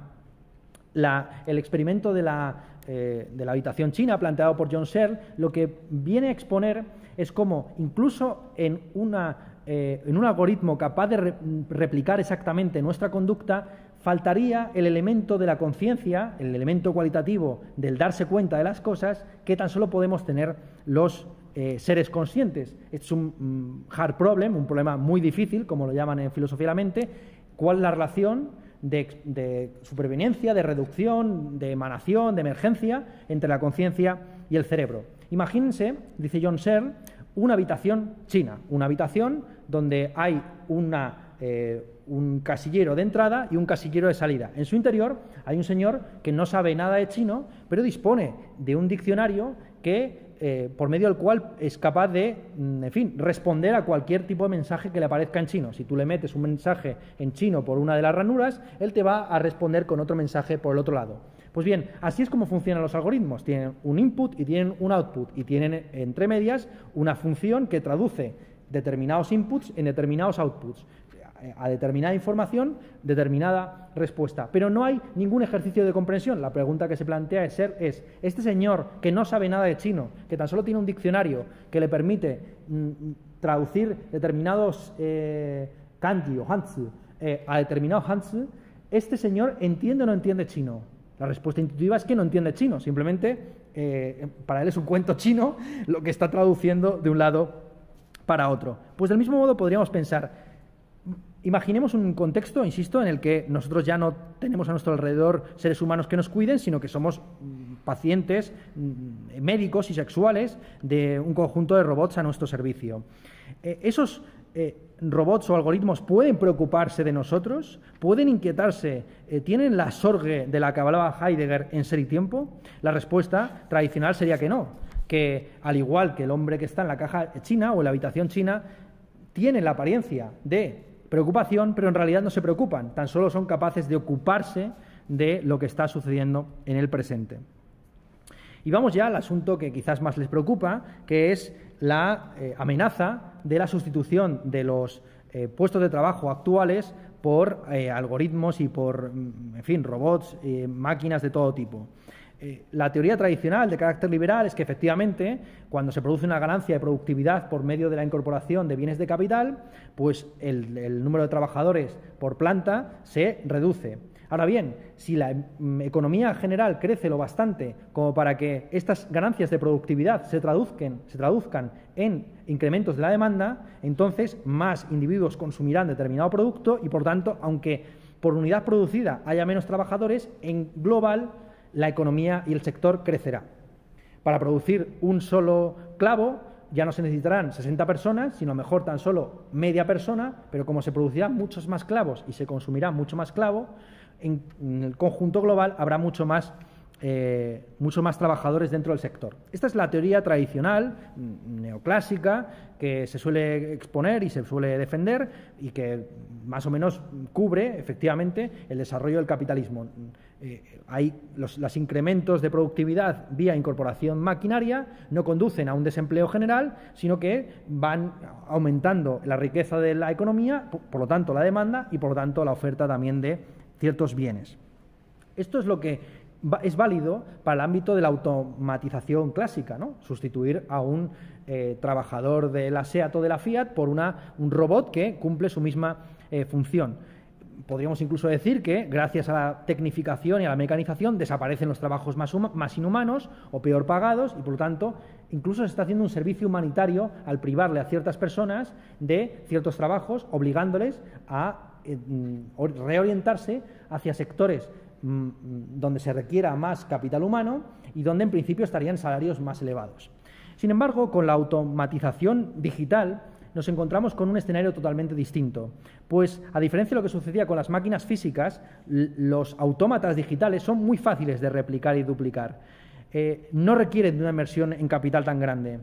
La, el experimento de la, eh, de la habitación china, planteado por John Searle, lo que viene a exponer es cómo, incluso en, una, eh, en un algoritmo capaz de re replicar exactamente nuestra conducta, faltaría el elemento de la conciencia, el elemento cualitativo del darse cuenta de las cosas, que tan solo podemos tener los eh, seres conscientes. Es un um, hard problem, un problema muy difícil, como lo llaman en filosofía de la mente. ¿Cuál es la relación de, de supervivencia, de reducción, de emanación, de emergencia entre la conciencia y el cerebro? Imagínense, dice John Searle, una habitación china, una habitación donde hay una... Eh, un casillero de entrada y un casillero de salida. En su interior hay un señor que no sabe nada de chino, pero dispone de un diccionario que, eh, por medio del cual es capaz de, en fin, responder a cualquier tipo de mensaje que le aparezca en chino. Si tú le metes un mensaje en chino por una de las ranuras, él te va a responder con otro mensaje por el otro lado. Pues bien, así es como funcionan los algoritmos. Tienen un input y tienen un output, y tienen entre medias una función que traduce determinados inputs en determinados outputs. A determinada información, determinada respuesta. Pero no hay ningún ejercicio de comprensión. La pregunta que se plantea es, ser, es este señor que no sabe nada de chino, que tan solo tiene un diccionario que le permite mm, traducir determinados eh, kanji o hanzi eh, a determinados hanzi, ¿este señor entiende o no entiende chino? La respuesta intuitiva es que no entiende chino. Simplemente, eh, para él es un cuento chino lo que está traduciendo de un lado para otro. Pues del mismo modo podríamos pensar, imaginemos un contexto, insisto, en el que nosotros ya no tenemos a nuestro alrededor seres humanos que nos cuiden, sino que somos pacientes, médicos y sexuales de un conjunto de robots a nuestro servicio. Eh, esos eh, robots o algoritmos pueden preocuparse de nosotros, pueden inquietarse, eh, tienen la sorge de la que hablaba Heidegger en Ser y Tiempo. La respuesta tradicional sería que no, que al igual que el hombre que está en la caja china o en la habitación china, tienen la apariencia de preocupación, pero en realidad no se preocupan, tan solo son capaces de ocuparse de lo que está sucediendo en el presente. Y vamos ya al asunto que quizás más les preocupa, que es la eh, amenaza de la sustitución de los eh, puestos de trabajo actuales por eh, algoritmos y por, en fin, robots, eh, máquinas de todo tipo. Eh, la teoría tradicional de carácter liberal es que efectivamente cuando se produce una ganancia de productividad por medio de la incorporación de bienes de capital, pues el, el número de trabajadores por planta se reduce. Ahora bien, si la mm, economía general crece lo bastante como para que estas ganancias de productividad se traduzcan, se traduzcan en incrementos de la demanda, entonces más individuos consumirán determinado producto y, por tanto, aunque por unidad producida haya menos trabajadores, en global la economía y el sector crecerá. Para producir un solo clavo ya no se necesitarán sesenta personas, sino a lo mejor tan solo media persona, pero como se producirán muchos más clavos y se consumirá mucho más clavo, en, en el conjunto global habrá mucho más, eh, mucho más trabajadores dentro del sector. Esta es la teoría tradicional, neoclásica, que se suele exponer y se suele defender y que más o menos cubre efectivamente el desarrollo del capitalismo. Eh, hay los, los incrementos de productividad vía incorporación maquinaria no conducen a un desempleo general, sino que van aumentando la riqueza de la economía, por, por lo tanto la demanda y por lo tanto la oferta también de ciertos bienes. Esto es lo que va, es válido para el ámbito de la automatización clásica, ¿no? Sustituir a un eh, trabajador de la SEAT o de la Fiat por una, un robot que cumple su misma eh, función. Podríamos incluso decir que, gracias a la tecnificación y a la mecanización, desaparecen los trabajos más, más inhumanos o peor pagados y, por lo tanto, incluso se está haciendo un servicio humanitario al privarle a ciertas personas de ciertos trabajos, obligándoles a eh, reorientarse hacia sectores mm, donde se requiera más capital humano y donde, en principio, estarían salarios más elevados. Sin embargo, con la automatización digital, nos encontramos con un escenario totalmente distinto, pues a diferencia de lo que sucedía con las máquinas físicas, los autómatas digitales son muy fáciles de replicar y duplicar. Eh, no requieren de una inversión en capital tan grande.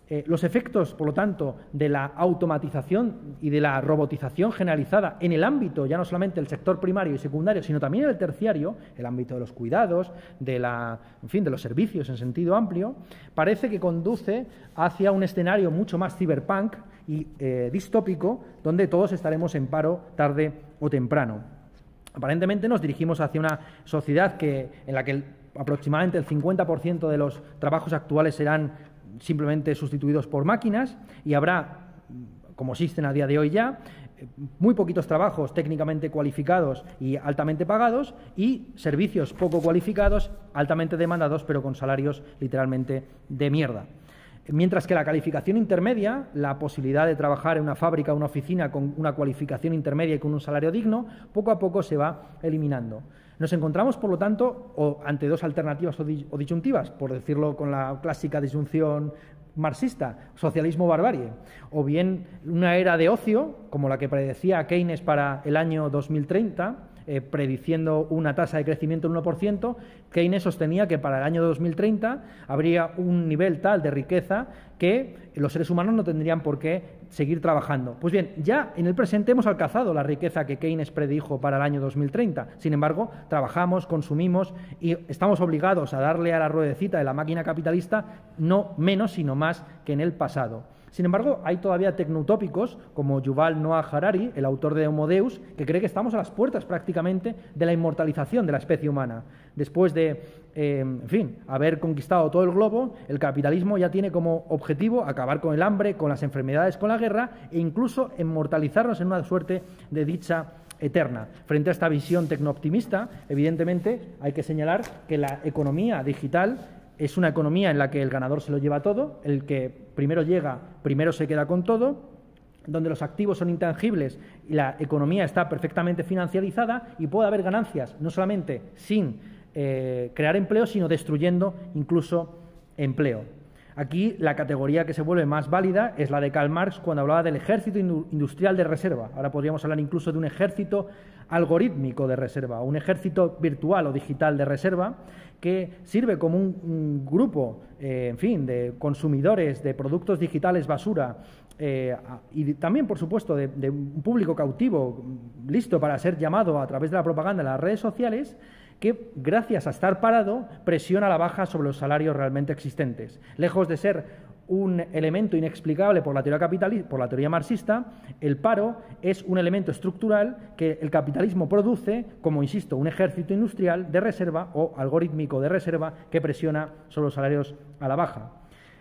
Eh, los efectos, por lo tanto, de la automatización y de la robotización generalizada en el ámbito, ya no solamente del sector primario y secundario, sino también en el terciario, el ámbito de los cuidados, de, la, en fin, de los servicios en sentido amplio, parece que conduce hacia un escenario mucho más cyberpunk y eh, distópico, donde todos estaremos en paro tarde o temprano. Aparentemente nos dirigimos hacia una sociedad que, en la que el, aproximadamente el cincuenta por ciento de los trabajos actuales serán simplemente sustituidos por máquinas y habrá, como existen a día de hoy ya, muy poquitos trabajos técnicamente cualificados y altamente pagados y servicios poco cualificados, altamente demandados, pero con salarios literalmente de mierda. Mientras que la calificación intermedia, la posibilidad de trabajar en una fábrica o una oficina con una cualificación intermedia y con un salario digno, poco a poco se va eliminando. Nos encontramos, por lo tanto, o ante dos alternativas o, dis o disyuntivas, por decirlo con la clásica disyunción marxista, socialismo-barbarie, o bien una era de ocio, como la que predecía Keynes para el año dos mil treinta, eh, prediciendo una tasa de crecimiento del uno por ciento, Keynes sostenía que para el año dos mil treinta habría un nivel tal de riqueza que los seres humanos no tendrían por qué seguir trabajando. Pues bien, ya en el presente hemos alcanzado la riqueza que Keynes predijo para el año dos mil treinta. Sin embargo, trabajamos, consumimos y estamos obligados a darle a la ruedecita de la máquina capitalista no menos, sino más que en el pasado. Sin embargo, hay todavía tecnoutópicos como Yuval Noah Harari, el autor de Homo Deus, que cree que estamos a las puertas prácticamente de la inmortalización de la especie humana. Después de, eh, en fin, haber conquistado todo el globo, el capitalismo ya tiene como objetivo acabar con el hambre, con las enfermedades, con la guerra e incluso inmortalizarnos en una suerte de dicha eterna. Frente a esta visión tecnooptimista, evidentemente hay que señalar que la economía digital es una economía en la que el ganador se lo lleva todo, el que primero llega, primero se queda con todo, donde los activos son intangibles y la economía está perfectamente financiarizada y puede haber ganancias, no solamente sin eh, crear empleo, sino destruyendo incluso empleo. Aquí la categoría que se vuelve más válida es la de Karl Marx cuando hablaba del ejército industrial de reserva. Ahora podríamos hablar incluso de un ejército algorítmico de reserva, un ejército virtual o digital de reserva que sirve como un, un grupo, eh, en fin, de consumidores de productos digitales basura eh, y también, por supuesto, de, de un público cautivo listo para ser llamado a través de la propaganda en las redes sociales, que, gracias a estar parado, presiona a la baja sobre los salarios realmente existentes. Lejos de ser un elemento inexplicable por la teoría capitalista, por la teoría marxista, el paro es un elemento estructural que el capitalismo produce como, insisto, un ejército industrial de reserva o algorítmico de reserva que presiona sobre los salarios a la baja.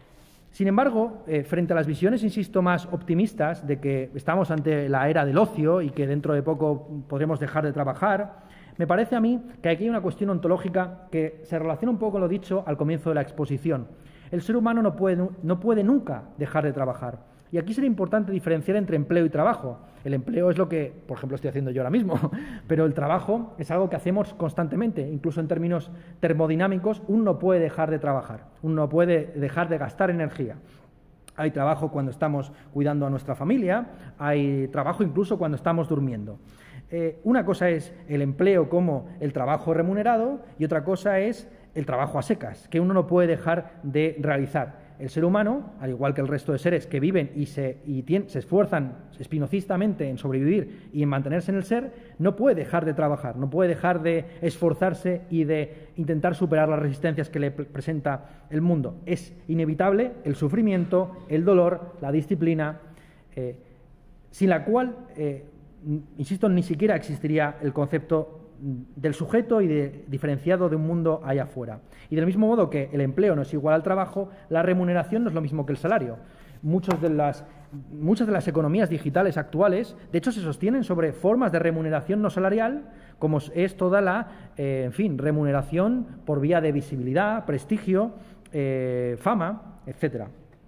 Sin embargo, eh, frente a las visiones, insisto, más optimistas de que estamos ante la era del ocio y que dentro de poco podremos dejar de trabajar, me parece a mí que aquí hay una cuestión ontológica que se relaciona un poco con lo dicho al comienzo de la exposición. El ser humano no puede, no puede nunca dejar de trabajar. Y aquí sería importante diferenciar entre empleo y trabajo. El empleo es lo que, por ejemplo, estoy haciendo yo ahora mismo, pero el trabajo es algo que hacemos constantemente. Incluso en términos termodinámicos, uno no puede dejar de trabajar, uno no puede dejar de gastar energía. Hay trabajo cuando estamos cuidando a nuestra familia, hay trabajo incluso cuando estamos durmiendo. Eh, una cosa es el empleo como el trabajo remunerado y otra cosa es el trabajo a secas, que uno no puede dejar de realizar. El ser humano, al igual que el resto de seres que viven y se, y tienen, se esfuerzan espinocistamente en sobrevivir y en mantenerse en el ser, no puede dejar de trabajar, no puede dejar de esforzarse y de intentar superar las resistencias que le presenta el mundo. Es inevitable el sufrimiento, el dolor, la disciplina, eh, sin la cual, eh, insisto, ni siquiera existiría el concepto del sujeto y de, diferenciado de un mundo allá afuera. Y del mismo modo que el empleo no es igual al trabajo, la remuneración no es lo mismo que el salario. Muchos de las, muchas de las economías digitales actuales, de hecho, se sostienen sobre formas de remuneración no salarial, como es toda la, eh, en fin, remuneración por vía de visibilidad, prestigio, eh, fama, etcétera.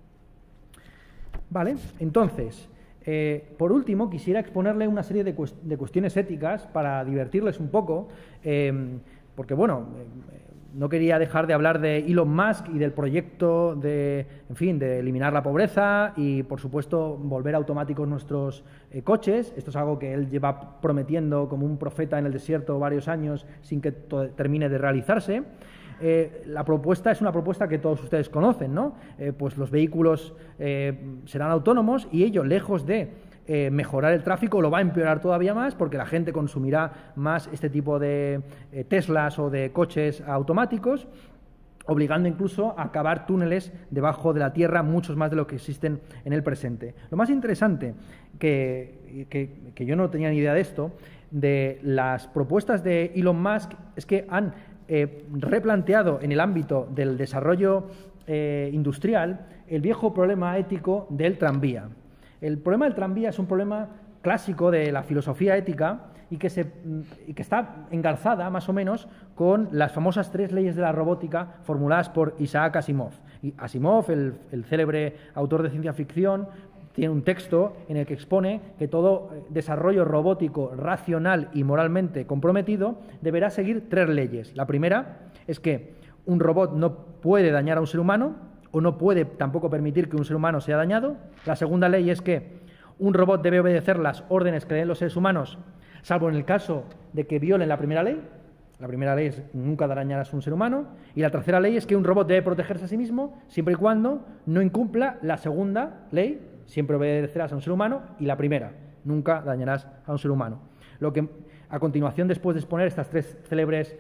Vale, entonces, Eh, por último, quisiera exponerle una serie de, cuest de cuestiones éticas para divertirles un poco, eh, porque, bueno, eh, no quería dejar de hablar de Elon Musk y del proyecto de, en fin, de eliminar la pobreza y, por supuesto, volver automáticos nuestros eh, coches. Esto es algo que él lleva prometiendo como un profeta en el desierto varios años sin que termine de realizarse. eh, la propuesta es una propuesta que todos ustedes conocen, ¿no? Eh, pues los vehículos eh, serán autónomos y ello, lejos de eh, mejorar el tráfico, lo va a empeorar todavía más porque la gente consumirá más este tipo de eh, Teslas o de coches automáticos, obligando incluso a cavar túneles debajo de la tierra, muchos más de lo que existen en el presente. Lo más interesante, que, que, que yo no tenía ni idea de esto, de las propuestas de Elon Musk, es que han eh, replanteado en el ámbito del desarrollo eh, industrial el viejo problema ético del tranvía. El problema del tranvía es un problema clásico de la filosofía ética y que, se, y que está engarzada, más o menos, con las famosas tres leyes de la robótica formuladas por Isaac Asimov. Y Asimov, el, el célebre autor de ciencia ficción, tiene un texto en el que expone que todo desarrollo robótico racional y moralmente comprometido deberá seguir tres leyes. La primera es que un robot no puede dañar a un ser humano o no puede tampoco permitir que un ser humano sea dañado. La segunda ley es que un robot debe obedecer las órdenes que den los seres humanos, salvo en el caso de que violen la primera ley. La primera ley es nunca dañarás a un ser humano. Y la tercera ley es que un robot debe protegerse a sí mismo siempre y cuando no incumpla la segunda ley, siempre obedecerás a un ser humano, y la primera, nunca dañarás a un ser humano. Lo que, a continuación, después de exponer estas tres célebres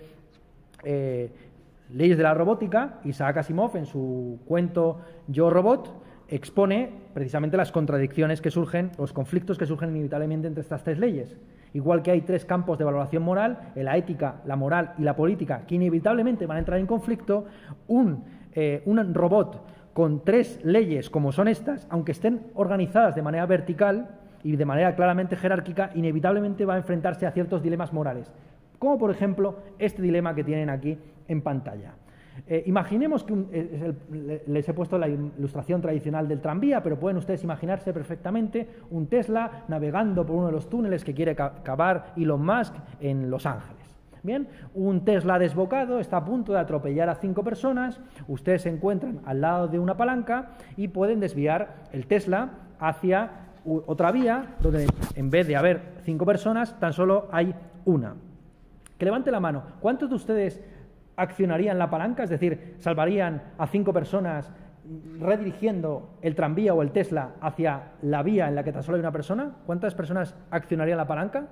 eh, leyes de la robótica, Isaac Asimov, en su cuento Yo, Robot, expone precisamente las contradicciones que surgen, los conflictos que surgen inevitablemente entre estas tres leyes. Igual que hay tres campos de valoración moral, la ética, la moral y la política, que inevitablemente van a entrar en conflicto, un, eh, un robot con tres leyes como son estas, aunque estén organizadas de manera vertical y de manera claramente jerárquica, inevitablemente va a enfrentarse a ciertos dilemas morales, como por ejemplo este dilema que tienen aquí en pantalla. Eh, imaginemos que un, eh, el, les he puesto la ilustración tradicional del tranvía, pero pueden ustedes imaginarse perfectamente un Tesla navegando por uno de los túneles que quiere cavar Elon Musk en Los Ángeles. Bien, un Tesla desbocado está a punto de atropellar a cinco personas, ustedes se encuentran al lado de una palanca y pueden desviar el Tesla hacia otra vía donde en vez de haber cinco personas tan solo hay una. Que levante la mano, ¿cuántos de ustedes accionarían la palanca? Es decir, salvarían a cinco personas redirigiendo el tranvía o el Tesla hacia la vía en la que tan solo hay una persona. ¿Cuántas personas accionarían la palanca?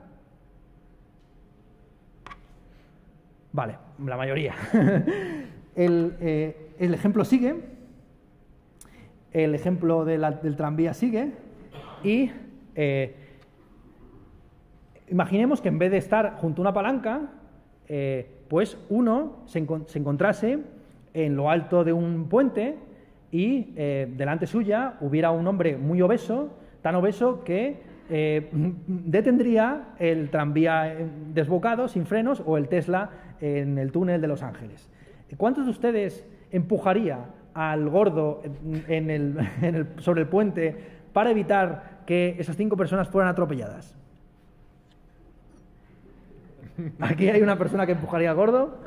Vale, la mayoría. el, eh, el ejemplo sigue, el ejemplo de la, del tranvía sigue y eh, imaginemos que en vez de estar junto a una palanca, eh, pues uno se, encont se encontrase en lo alto de un puente y eh, delante suya hubiera un hombre muy obeso, tan obeso que eh, detendría el tranvía desbocado, sin frenos, o el Tesla en el túnel de Los Ángeles. ¿Cuántos de ustedes empujaría al gordo en el, en el, sobre el puente para evitar que esas cinco personas fueran atropelladas? Aquí hay una persona que empujaría al gordo.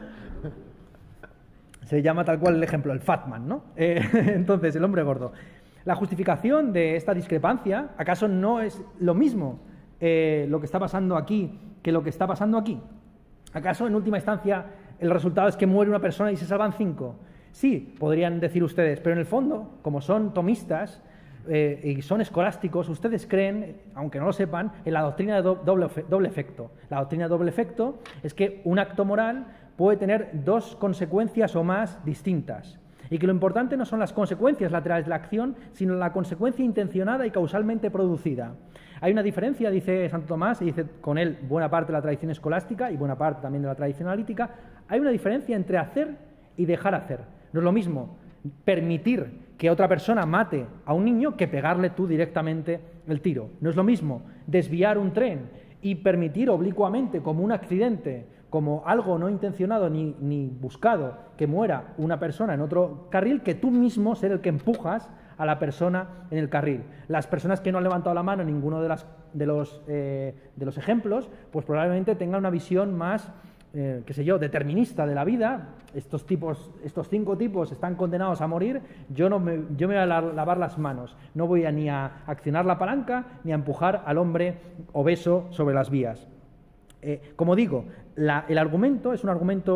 Se llama tal cual el ejemplo, el Fat Man, ¿no? Eh, entonces, el hombre gordo. La justificación de esta discrepancia, ¿acaso no es lo mismo eh, lo que está pasando aquí que lo que está pasando aquí? ¿Acaso, en última instancia, el resultado es que muere una persona y se salvan cinco? Sí, podrían decir ustedes, pero en el fondo, como son tomistas eh, y son escolásticos, ustedes creen, aunque no lo sepan, en la doctrina de doble, doble efecto. La doctrina de doble efecto es que un acto moral puede tener dos consecuencias o más distintas, y que lo importante no son las consecuencias laterales de la acción, sino la consecuencia intencionada y causalmente producida. Hay una diferencia, dice Santo Tomás, y dice con él buena parte de la tradición escolástica y buena parte también de la tradición analítica, hay una diferencia entre hacer y dejar hacer. No es lo mismo permitir que otra persona mate a un niño que pegarle tú directamente el tiro. No es lo mismo desviar un tren y permitir oblicuamente, como un accidente, como algo no intencionado ni, ni buscado, que muera una persona en otro carril, que tú mismo ser el que empujas a la persona en el carril. Las personas que no han levantado la mano en ninguno de, las, de, los, eh, de los ejemplos, pues probablemente tengan una visión más, eh, qué sé yo, determinista de la vida. Estos tipos, estos cinco tipos están condenados a morir, yo, no me, yo me voy a lavar las manos, no voy a ni a accionar la palanca ni a empujar al hombre obeso sobre las vías. Eh, como digo, la, el argumento es un argumento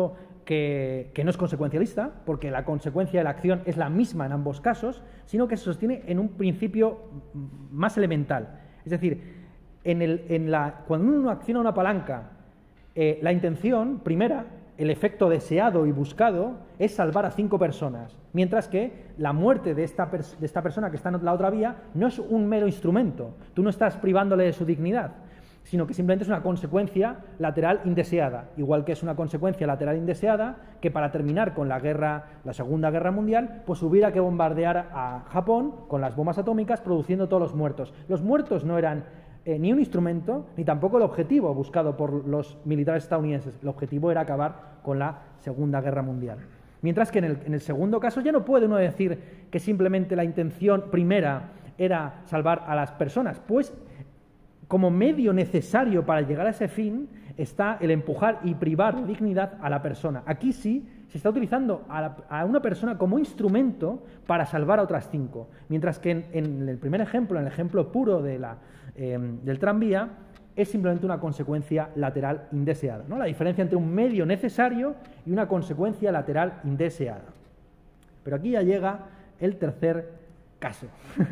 que, que no es consecuencialista, porque la consecuencia de la acción es la misma en ambos casos, sino que se sostiene en un principio más elemental. Es decir, en el, en la, cuando uno acciona una palanca, eh, la intención primera, el efecto deseado y buscado, es salvar a cinco personas, mientras que la muerte de esta, de esta persona que está en la otra vía no es un mero instrumento. Tú no estás privándole de su dignidad, sino que simplemente es una consecuencia lateral indeseada, igual que es una consecuencia lateral indeseada que para terminar con la guerra, la Segunda Guerra Mundial, pues hubiera que bombardear a Japón con las bombas atómicas, produciendo todos los muertos. Los muertos no eran eh, ni un instrumento, ni tampoco el objetivo buscado por los militares estadounidenses. El objetivo era acabar con la Segunda Guerra Mundial. Mientras que en el, en el segundo caso ya no puede uno decir que simplemente la intención primera era salvar a las personas, pues como medio necesario para llegar a ese fin está el empujar y privar de dignidad a la persona. Aquí sí se está utilizando a, la, a una persona como instrumento para salvar a otras cinco, mientras que en, en el primer ejemplo, en el ejemplo puro de la, eh, del tranvía, es simplemente una consecuencia lateral indeseada, ¿no? La diferencia entre un medio necesario y una consecuencia lateral indeseada. Pero aquí ya llega el tercer caso.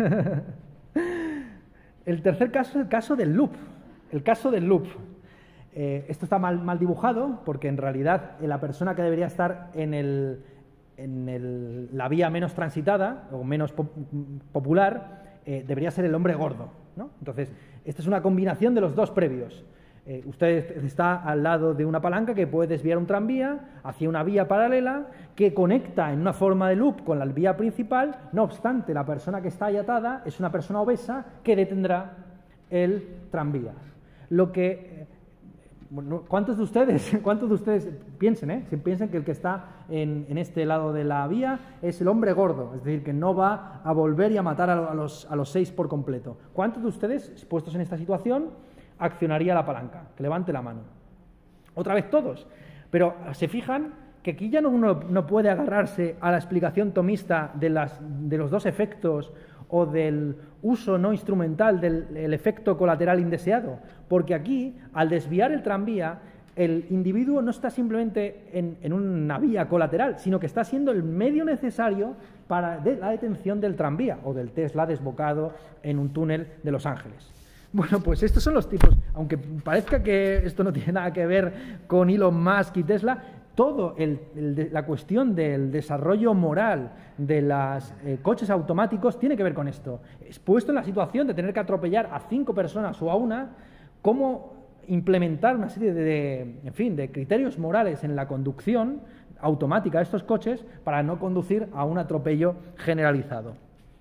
El tercer caso es el caso del loop. El caso del loop. Eh, esto está mal, mal dibujado porque en realidad la persona que debería estar en, el, en el, la vía menos transitada o menos pop, popular eh, debería ser el hombre gordo, ¿no? Entonces, esta es una combinación de los dos previos. Eh, usted está al lado de una palanca que puede desviar un tranvía hacia una vía paralela que conecta en una forma de loop con la vía principal. No obstante, la persona que está ahí atada es una persona obesa que detendrá el tranvía. Lo que... Bueno, ¿cuántos de ustedes, cuántos de ustedes piensen, eh? Si piensen que el que está en, en este lado de la vía es el hombre gordo, es decir, que no va a volver y a matar a los, a los seis por completo? ¿Cuántos de ustedes, puestos en esta situación, accionaría la palanca? Que levante la mano. Otra vez todos. Pero se fijan que aquí ya no, uno no puede agarrarse a la explicación tomista de, las, de los dos efectos o del uso no instrumental del el efecto colateral indeseado, porque aquí, al desviar el tranvía, el individuo no está simplemente en, en una vía colateral, sino que está siendo el medio necesario para de la detención del tranvía o del Tesla desbocado en un túnel de Los Ángeles. Bueno, pues estos son los tipos, aunque parezca que esto no tiene nada que ver con Elon Musk y Tesla, todo el, el, la cuestión del desarrollo moral de los eh, coches automáticos tiene que ver con esto. Expuesto en la situación de tener que atropellar a cinco personas o a una, cómo implementar una serie de, de, en fin, de criterios morales en la conducción automática de estos coches para no conducir a un atropello generalizado.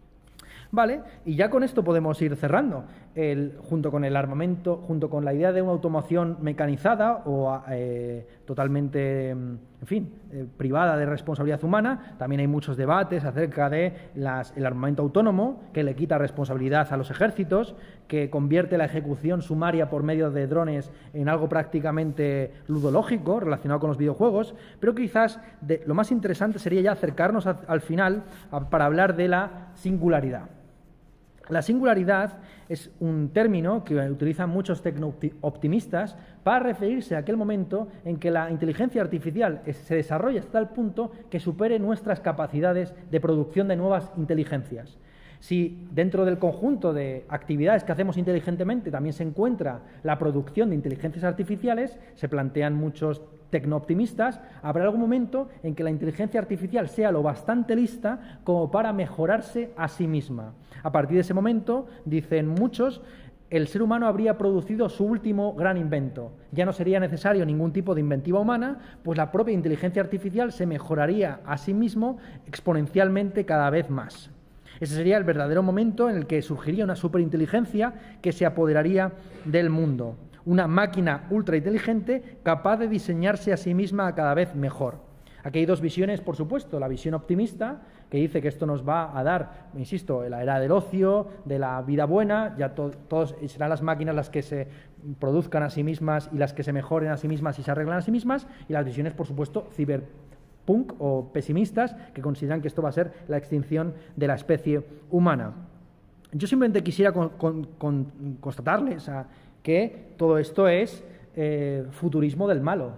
Vale, y ya con esto podemos ir cerrando. El, junto con el armamento, junto con la idea de una automoción mecanizada o eh, totalmente, en fin, eh, privada de responsabilidad humana, también hay muchos debates acerca de las, el armamento autónomo, que le quita responsabilidad a los ejércitos, que convierte la ejecución sumaria por medio de drones en algo prácticamente ludológico relacionado con los videojuegos, pero quizás de, lo más interesante sería ya acercarnos a, al final a, para hablar de la singularidad. La singularidad es un término que utilizan muchos tecno-optimistas para referirse a aquel momento en que la inteligencia artificial se desarrolla hasta el punto que supere nuestras capacidades de producción de nuevas inteligencias. Si dentro del conjunto de actividades que hacemos inteligentemente también se encuentra la producción de inteligencias artificiales, se plantean muchos tecnooptimistas, habrá algún momento en que la inteligencia artificial sea lo bastante lista como para mejorarse a sí misma. A partir de ese momento, dicen muchos, el ser humano habría producido su último gran invento. Ya no sería necesario ningún tipo de inventiva humana, pues la propia inteligencia artificial se mejoraría a sí mismo exponencialmente cada vez más. Ese sería el verdadero momento en el que surgiría una superinteligencia que se apoderaría del mundo. Una máquina ultrainteligente capaz de diseñarse a sí misma cada vez mejor. Aquí hay dos visiones, por supuesto. La visión optimista, que dice que esto nos va a dar, insisto, la era del ocio, de la vida buena, ya to todos serán las máquinas las que se produzcan a sí mismas y las que se mejoren a sí mismas y se arreglan a sí mismas, y las visiones, por supuesto, ciberpunk o pesimistas, que consideran que esto va a ser la extinción de la especie humana. Yo simplemente quisiera con, con, con constatarles a que todo esto es eh, futurismo del malo.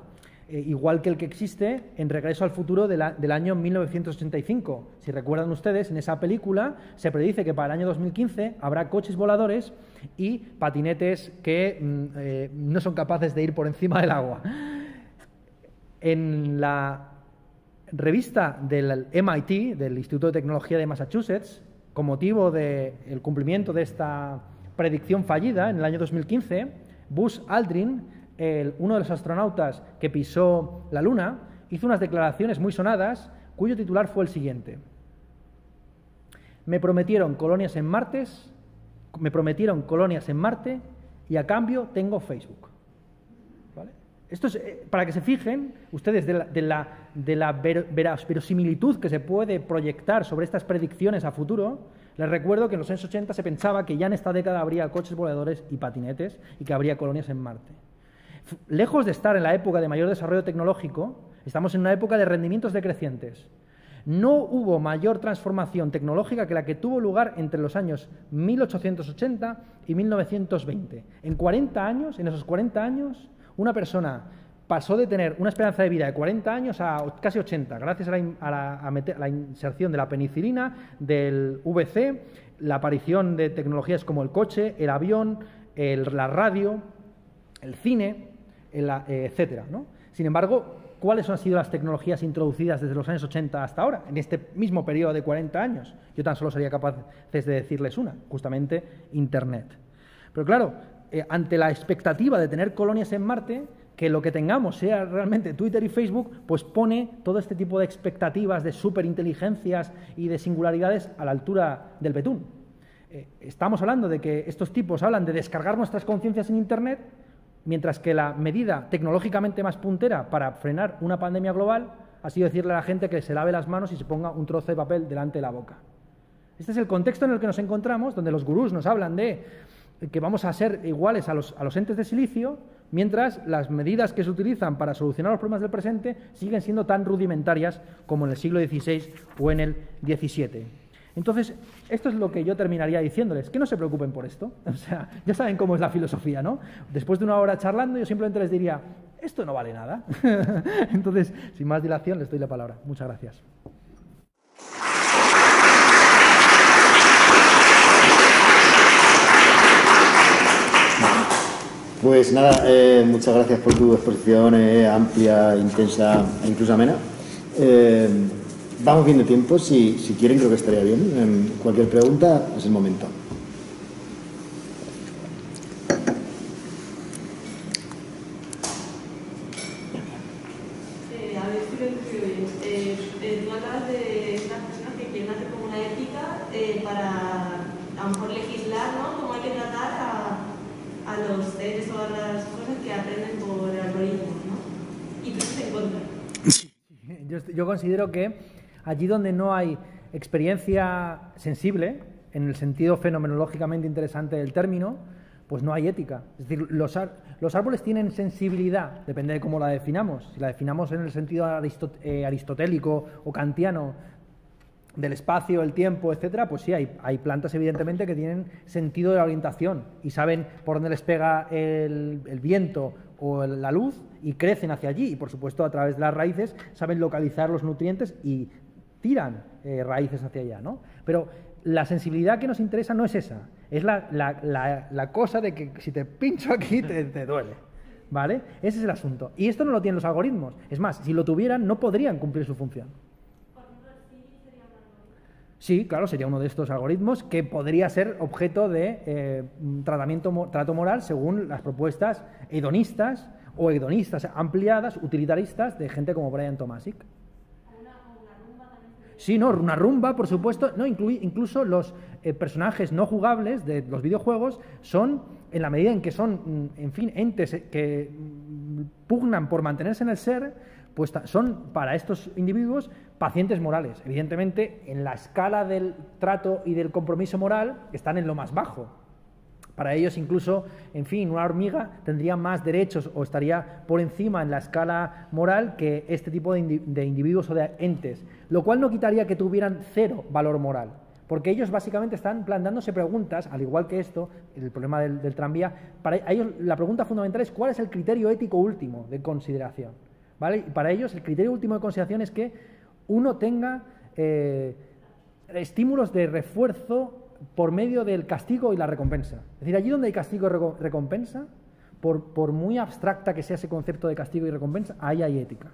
eh, igual que el que existe en Regreso al Futuro de la, del año mil novecientos ochenta y cinco. Si recuerdan ustedes, en esa película se predice que para el año dos mil quince habrá coches voladores y patinetes que mm, eh, no son capaces de ir por encima del agua. En la revista del M I T, del Instituto de Tecnología de Massachusetts, con motivo del cumplimiento de esta predicción fallida en el año dos mil quince, Buzz Aldrin, el, uno de los astronautas que pisó la Luna, hizo unas declaraciones muy sonadas, cuyo titular fue el siguiente: me prometieron colonias en Marte, me prometieron colonias en Marte y a cambio tengo Facebook. ¿Vale? Esto es eh, para que se fijen ustedes de la, de la, de la ver, verosimilitud que se puede proyectar sobre estas predicciones a futuro. Les recuerdo que en los años ochenta se pensaba que ya en esta década habría coches voladores y patinetes y que habría colonias en Marte. Lejos de estar en la época de mayor desarrollo tecnológico, estamos en una época de rendimientos decrecientes. No hubo mayor transformación tecnológica que la que tuvo lugar entre los años mil ochocientos ochenta y mil novecientos veinte. En cuarenta años, en esos cuarenta años, una persona pasó de tener una esperanza de vida de cuarenta años a casi ochenta, gracias a la, a la, a meter, a la inserción de la penicilina, del V C, la aparición de tecnologías como el coche, el avión, el, la radio, el cine, el, eh, etcétera, ¿no? Sin embargo, ¿cuáles han sido las tecnologías introducidas desde los años ochenta hasta ahora, en este mismo periodo de cuarenta años? Yo tan solo sería capaz de decirles una, justamente Internet. Pero claro, eh, ante la expectativa de tener colonias en Marte, que lo que tengamos sea realmente Twitter y Facebook, pues pone todo este tipo de expectativas de superinteligencias y de singularidades a la altura del betún. Eh, estamos hablando de que estos tipos hablan de descargar nuestras conciencias en Internet, mientras que la medida tecnológicamente más puntera para frenar una pandemia global ha sido decirle a la gente que se lave las manos y se ponga un trozo de papel delante de la boca. Este es el contexto en el que nos encontramos, donde los gurús nos hablan de que vamos a ser iguales a los, a los entes de silicio, mientras las medidas que se utilizan para solucionar los problemas del presente siguen siendo tan rudimentarias como en el siglo dieciséis o en el diecisiete. Entonces, esto es lo que yo terminaría diciéndoles, que no se preocupen por esto. O sea, ya saben cómo es la filosofía, ¿no? Después de una hora charlando, yo simplemente les diría, esto no vale nada. Entonces, sin más dilación, les doy la palabra. Muchas gracias. Pues nada, eh, muchas gracias por tu exposición eh, amplia, intensa e incluso amena. Eh, vamos bien de tiempo, si, si quieren creo que estaría bien. Eh, cualquier pregunta es el momento. Eh, a ver si lo entiendo bien. Eh, eh, tú hablas de estas personas que quieren hacer como una ética eh, para a lo mejor legislar, ¿no? Cómo hay que tratar a a los seres o a las cosas que aprenden por algoritmos, ¿no? Y tú estás en contra. Yo, yo considero que allí donde no hay experiencia sensible, en el sentido fenomenológicamente interesante del término, pues no hay ética. Es decir, los, ar los árboles tienen sensibilidad, depende de cómo la definamos. Si la definamos en el sentido aristot eh, aristotélico o kantiano del espacio, el tiempo, etcétera, pues sí, hay, hay plantas evidentemente que tienen sentido de la orientación y saben por dónde les pega el, el viento o el, la luz y crecen hacia allí y por supuesto a través de las raíces saben localizar los nutrientes y tiran eh, raíces hacia allá, ¿no? Pero la sensibilidad que nos interesa no es esa, es la, la, la, la cosa de que si te pincho aquí te, te duele, ¿vale? Ese es el asunto. Y esto no lo tienen los algoritmos. Es más, si lo tuvieran no podrían cumplir su función. Sí, claro, sería uno de estos algoritmos que podría ser objeto de eh, tratamiento, trato moral según las propuestas hedonistas o hedonistas ampliadas, utilitaristas de gente como Brian Tomasic. Sí, no, una rumba, por supuesto. No, incluso los eh, personajes no jugables de los videojuegos son, en la medida en que son, en fin, entes que pugnan por mantenerse en el ser, pues son para estos individuos pacientes morales. Evidentemente, en la escala del trato y del compromiso moral están en lo más bajo. Para ellos incluso, en fin, una hormiga tendría más derechos o estaría por encima en la escala moral que este tipo de, indi de individuos o de entes, lo cual no quitaría que tuvieran cero valor moral, porque ellos básicamente están planteándose preguntas, al igual que esto, el problema del, del tranvía, para ellos la pregunta fundamental es ¿cuál es el criterio ético último de consideración? ¿vale? Y para ellos el criterio último de consideración es que uno tenga eh, estímulos de refuerzo por medio del castigo y la recompensa. Es decir, allí donde hay castigo y recompensa, por, por muy abstracta que sea ese concepto de castigo y recompensa, ahí hay ética.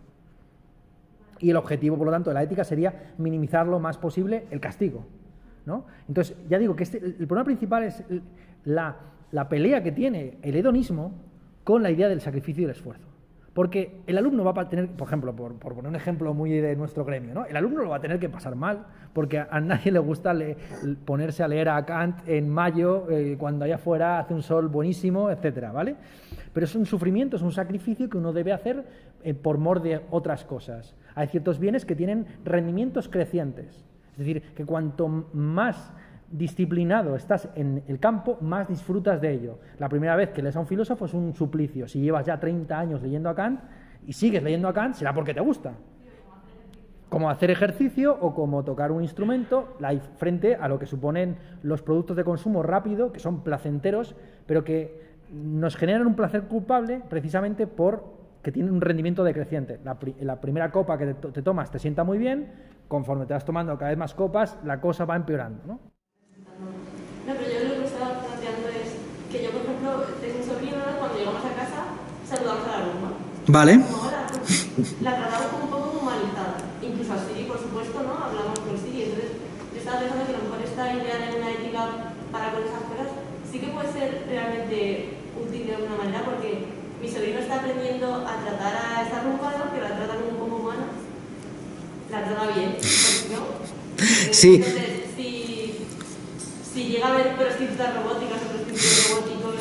Y el objetivo, por lo tanto, de la ética sería minimizar lo más posible el castigo, ¿no? Entonces, ya digo que este, el problema principal es la, la pelea que tiene el hedonismo con la idea del sacrificio y el esfuerzo. Porque el alumno va a tener, por ejemplo, por, por poner un ejemplo muy de nuestro gremio, ¿no? El alumno lo va a tener que pasar mal, porque a, a nadie le gusta le, ponerse a leer a Kant en mayo, eh, cuando allá afuera hace un sol buenísimo, etcétera, ¿vale? Pero es un sufrimiento, es un sacrificio que uno debe hacer eh, por mor de otras cosas. Hay ciertos bienes que tienen rendimientos crecientes. Es decir, que cuanto más disciplinado estás en el campo, más disfrutas de ello. La primera vez que lees a un filósofo es un suplicio. Si llevas ya treinta años leyendo a Kant y sigues leyendo a Kant, será porque te gusta. Como hacer ejercicio o como tocar un instrumento, frente a lo que suponen los productos de consumo rápido, que son placenteros, pero que nos generan un placer culpable precisamente por que tienen un rendimiento decreciente. La, pri la primera copa que te, te tomas te sienta muy bien, conforme te vas tomando cada vez más copas, la cosa va empeorando, ¿no? No, pero yo lo que estaba planteando es que yo, por ejemplo, tengo un sobrino, ¿no? Cuando llegamos a casa, saludamos a la rumba. Vale. Como ahora, pues, la tratamos como un poco humanizada. Incluso a Siri, por supuesto, ¿no? Hablamos con Siri. Entonces, yo estaba pensando que a lo mejor esta idea de una ética para con esas cosas sí que puede ser realmente útil de alguna manera, porque mi sobrino está aprendiendo a tratar a esa rumba, ¿no? Que la trata como, como humana. La trata bien, ¿no? Sí. Entonces, si, si llega a haber prostitutas robóticas o prostitutos robóticos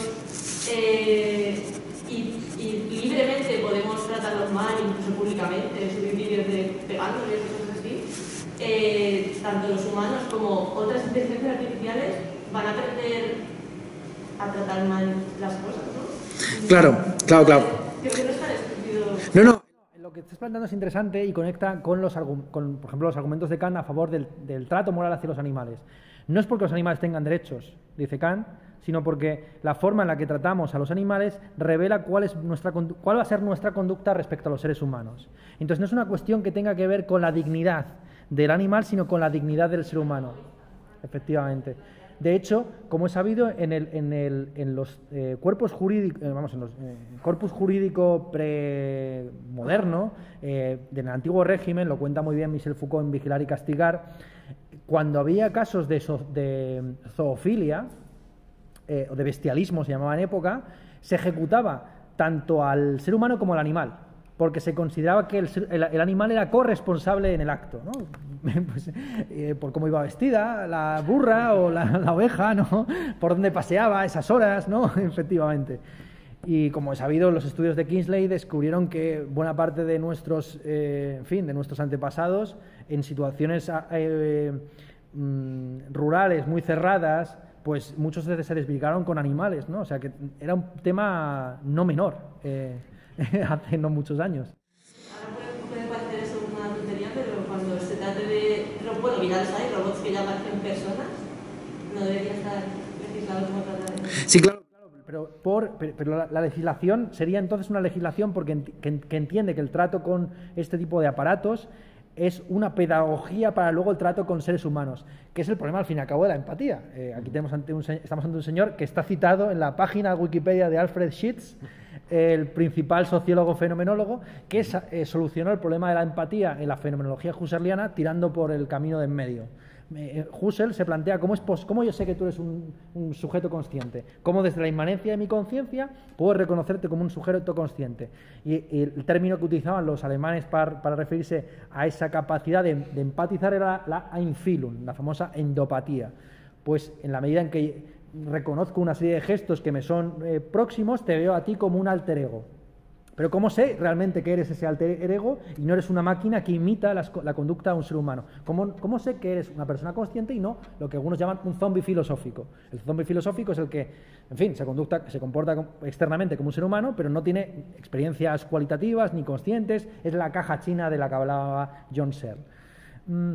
eh, y, y libremente podemos tratarlos mal, incluso públicamente, subir vídeos de pegándoles y cosas así, eh, tanto los humanos como otras inteligencias artificiales van a aprender a tratar mal las cosas, ¿no? Claro, claro, claro. Creo que no está estúpido. No, no. Lo que estás planteando es interesante y conecta con, los con por ejemplo, los argumentos de Kant a favor del, del trato moral hacia los animales. No es porque los animales tengan derechos, dice Kant, sino porque la forma en la que tratamos a los animales revela cuál, es nuestra, cuál va a ser nuestra conducta respecto a los seres humanos. Entonces no es una cuestión que tenga que ver con la dignidad del animal, sino con la dignidad del ser humano, efectivamente. De hecho, como he sabido, en, el, en, el, en los eh, cuerpos jurídicos, eh, vamos, en los eh, corpus jurídico premoderno eh, del antiguo régimen, lo cuenta muy bien Michel Foucault en Vigilar y Castigar, cuando había casos de, so, de zoofilia eh, o de bestialismo, se llamaba en época, se ejecutaba tanto al ser humano como al animal, porque se consideraba que el, el, el animal era corresponsable en el acto, ¿no? Pues, eh, por cómo iba vestida la burra o la, la oveja, ¿no? Por dónde paseaba a esas horas, ¿no? Efectivamente. Y como he sabido, los estudios de Kingsley descubrieron que buena parte de nuestros, eh, en fin, de nuestros antepasados, en situaciones eh, mm, rurales muy cerradas, pues muchos veces se desvirgaron con animales, ¿no? O sea que era un tema no menor. Eh, hace no muchos años. Ahora puede, puede parecer eso una tontería, pero cuando se trate de... Bueno, mirad, hay robots que ya parecen personas, no debería estar legislado como tratar de... Sí, claro. Pero, por, pero, pero la, la legislación sería entonces una legislación porque ent, que, que entiende que el trato con este tipo de aparatos es una pedagogía para luego el trato con seres humanos, que es el problema al fin y al cabo de la empatía. Eh, aquí tenemos ante un, estamos ante un señor que está citado en la página de Wikipedia de Alfred Schitz, el principal sociólogo fenomenólogo, que es, eh, solucionó el problema de la empatía en la fenomenología husserliana tirando por el camino de en medio. Eh, Husserl se plantea cómo, es pos cómo yo sé que tú eres un, un sujeto consciente, cómo desde la inmanencia de mi conciencia puedo reconocerte como un sujeto consciente. Y, y el término que utilizaban los alemanes para, para referirse a esa capacidad de, de empatizar era la Einfühlung, la famosa endopatía. Pues en la medida en que reconozco una serie de gestos que me son eh, próximos, te veo a ti como un alter ego. Pero ¿cómo sé realmente que eres ese alter ego y no eres una máquina que imita las, la conducta de un ser humano? ¿Cómo, ¿Cómo sé que eres una persona consciente y no lo que algunos llaman un zombie filosófico? El zombie filosófico es el que, en fin, se, conducta, se comporta externamente como un ser humano, pero no tiene experiencias cualitativas ni conscientes. Es la caja china de la que hablaba John Searle. Mm,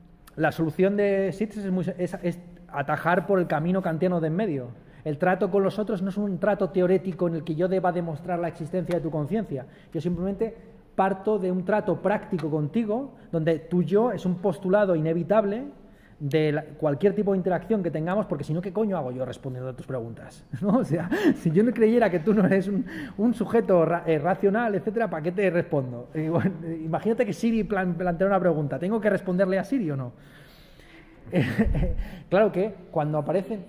la solución de Schitz es, muy, es, es atajar por el camino kantiano de en medio. El trato con los otros no es un trato teórico en el que yo deba demostrar la existencia de tu conciencia. Yo simplemente parto de un trato práctico contigo, donde tu yo es un postulado inevitable de la, cualquier tipo de interacción que tengamos, porque si no, ¿qué coño hago yo respondiendo a tus preguntas? ¿No? O sea, si yo no creyera que tú no eres un, un sujeto ra, eh, racional, etcétera, ¿para qué te respondo? Eh, bueno, imagínate que Siri plan, plantea una pregunta, ¿tengo que responderle a Siri o no? Eh, claro que cuando aparecen...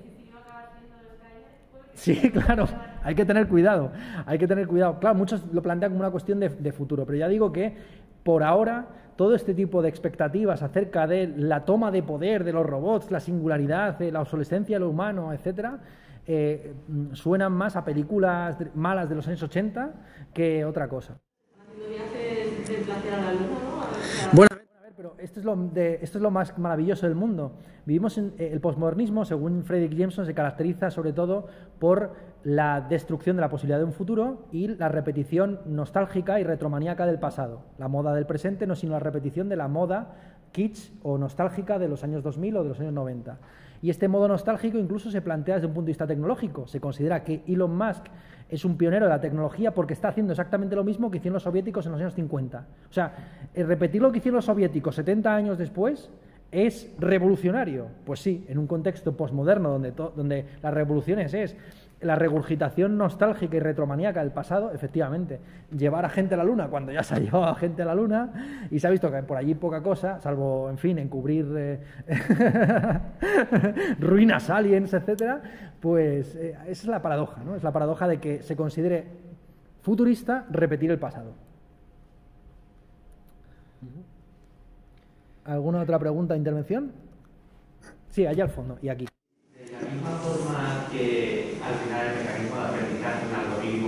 Sí, claro, hay que tener cuidado, hay que tener cuidado. Claro, muchos lo plantean como una cuestión de, de futuro, pero ya digo que por ahora todo este tipo de expectativas acerca de la toma de poder de los robots, la singularidad, la obsolescencia de lo humano, etcétera, eh, suenan más a películas malas de los años ochenta que otra cosa. Haciendo viajes de placer a la luna, ¿no? A ver, o sea... Bueno, pero esto es, lo de, esto es lo más maravilloso del mundo. Vivimos en el posmodernismo, según Fredric Jameson, se caracteriza sobre todo por la destrucción de la posibilidad de un futuro y la repetición nostálgica y retromaníaca del pasado. La moda del presente no es sino la repetición de la moda kitsch o nostálgica de los años dos mil o de los años noventa. Y este modo nostálgico incluso se plantea desde un punto de vista tecnológico. Se considera que Elon Musk es un pionero de la tecnología porque está haciendo exactamente lo mismo que hicieron los soviéticos en los años cincuenta. O sea, repetir lo que hicieron los soviéticos setenta años después es revolucionario. Pues sí, en un contexto posmoderno donde, donde las revoluciones es la regurgitación nostálgica y retromaníaca del pasado, efectivamente, llevar a gente a la luna cuando ya se ha llevado a gente a la luna y se ha visto que por allí poca cosa, salvo, en fin, encubrir eh, ruinas aliens, etcétera, pues eh, esa es la paradoja, ¿no? Es la paradoja de que se considere futurista repetir el pasado. ¿Alguna otra pregunta o intervención? Sí, allá al fondo y aquí. De la misma forma que al final el mecanismo de aprendizaje de un algoritmo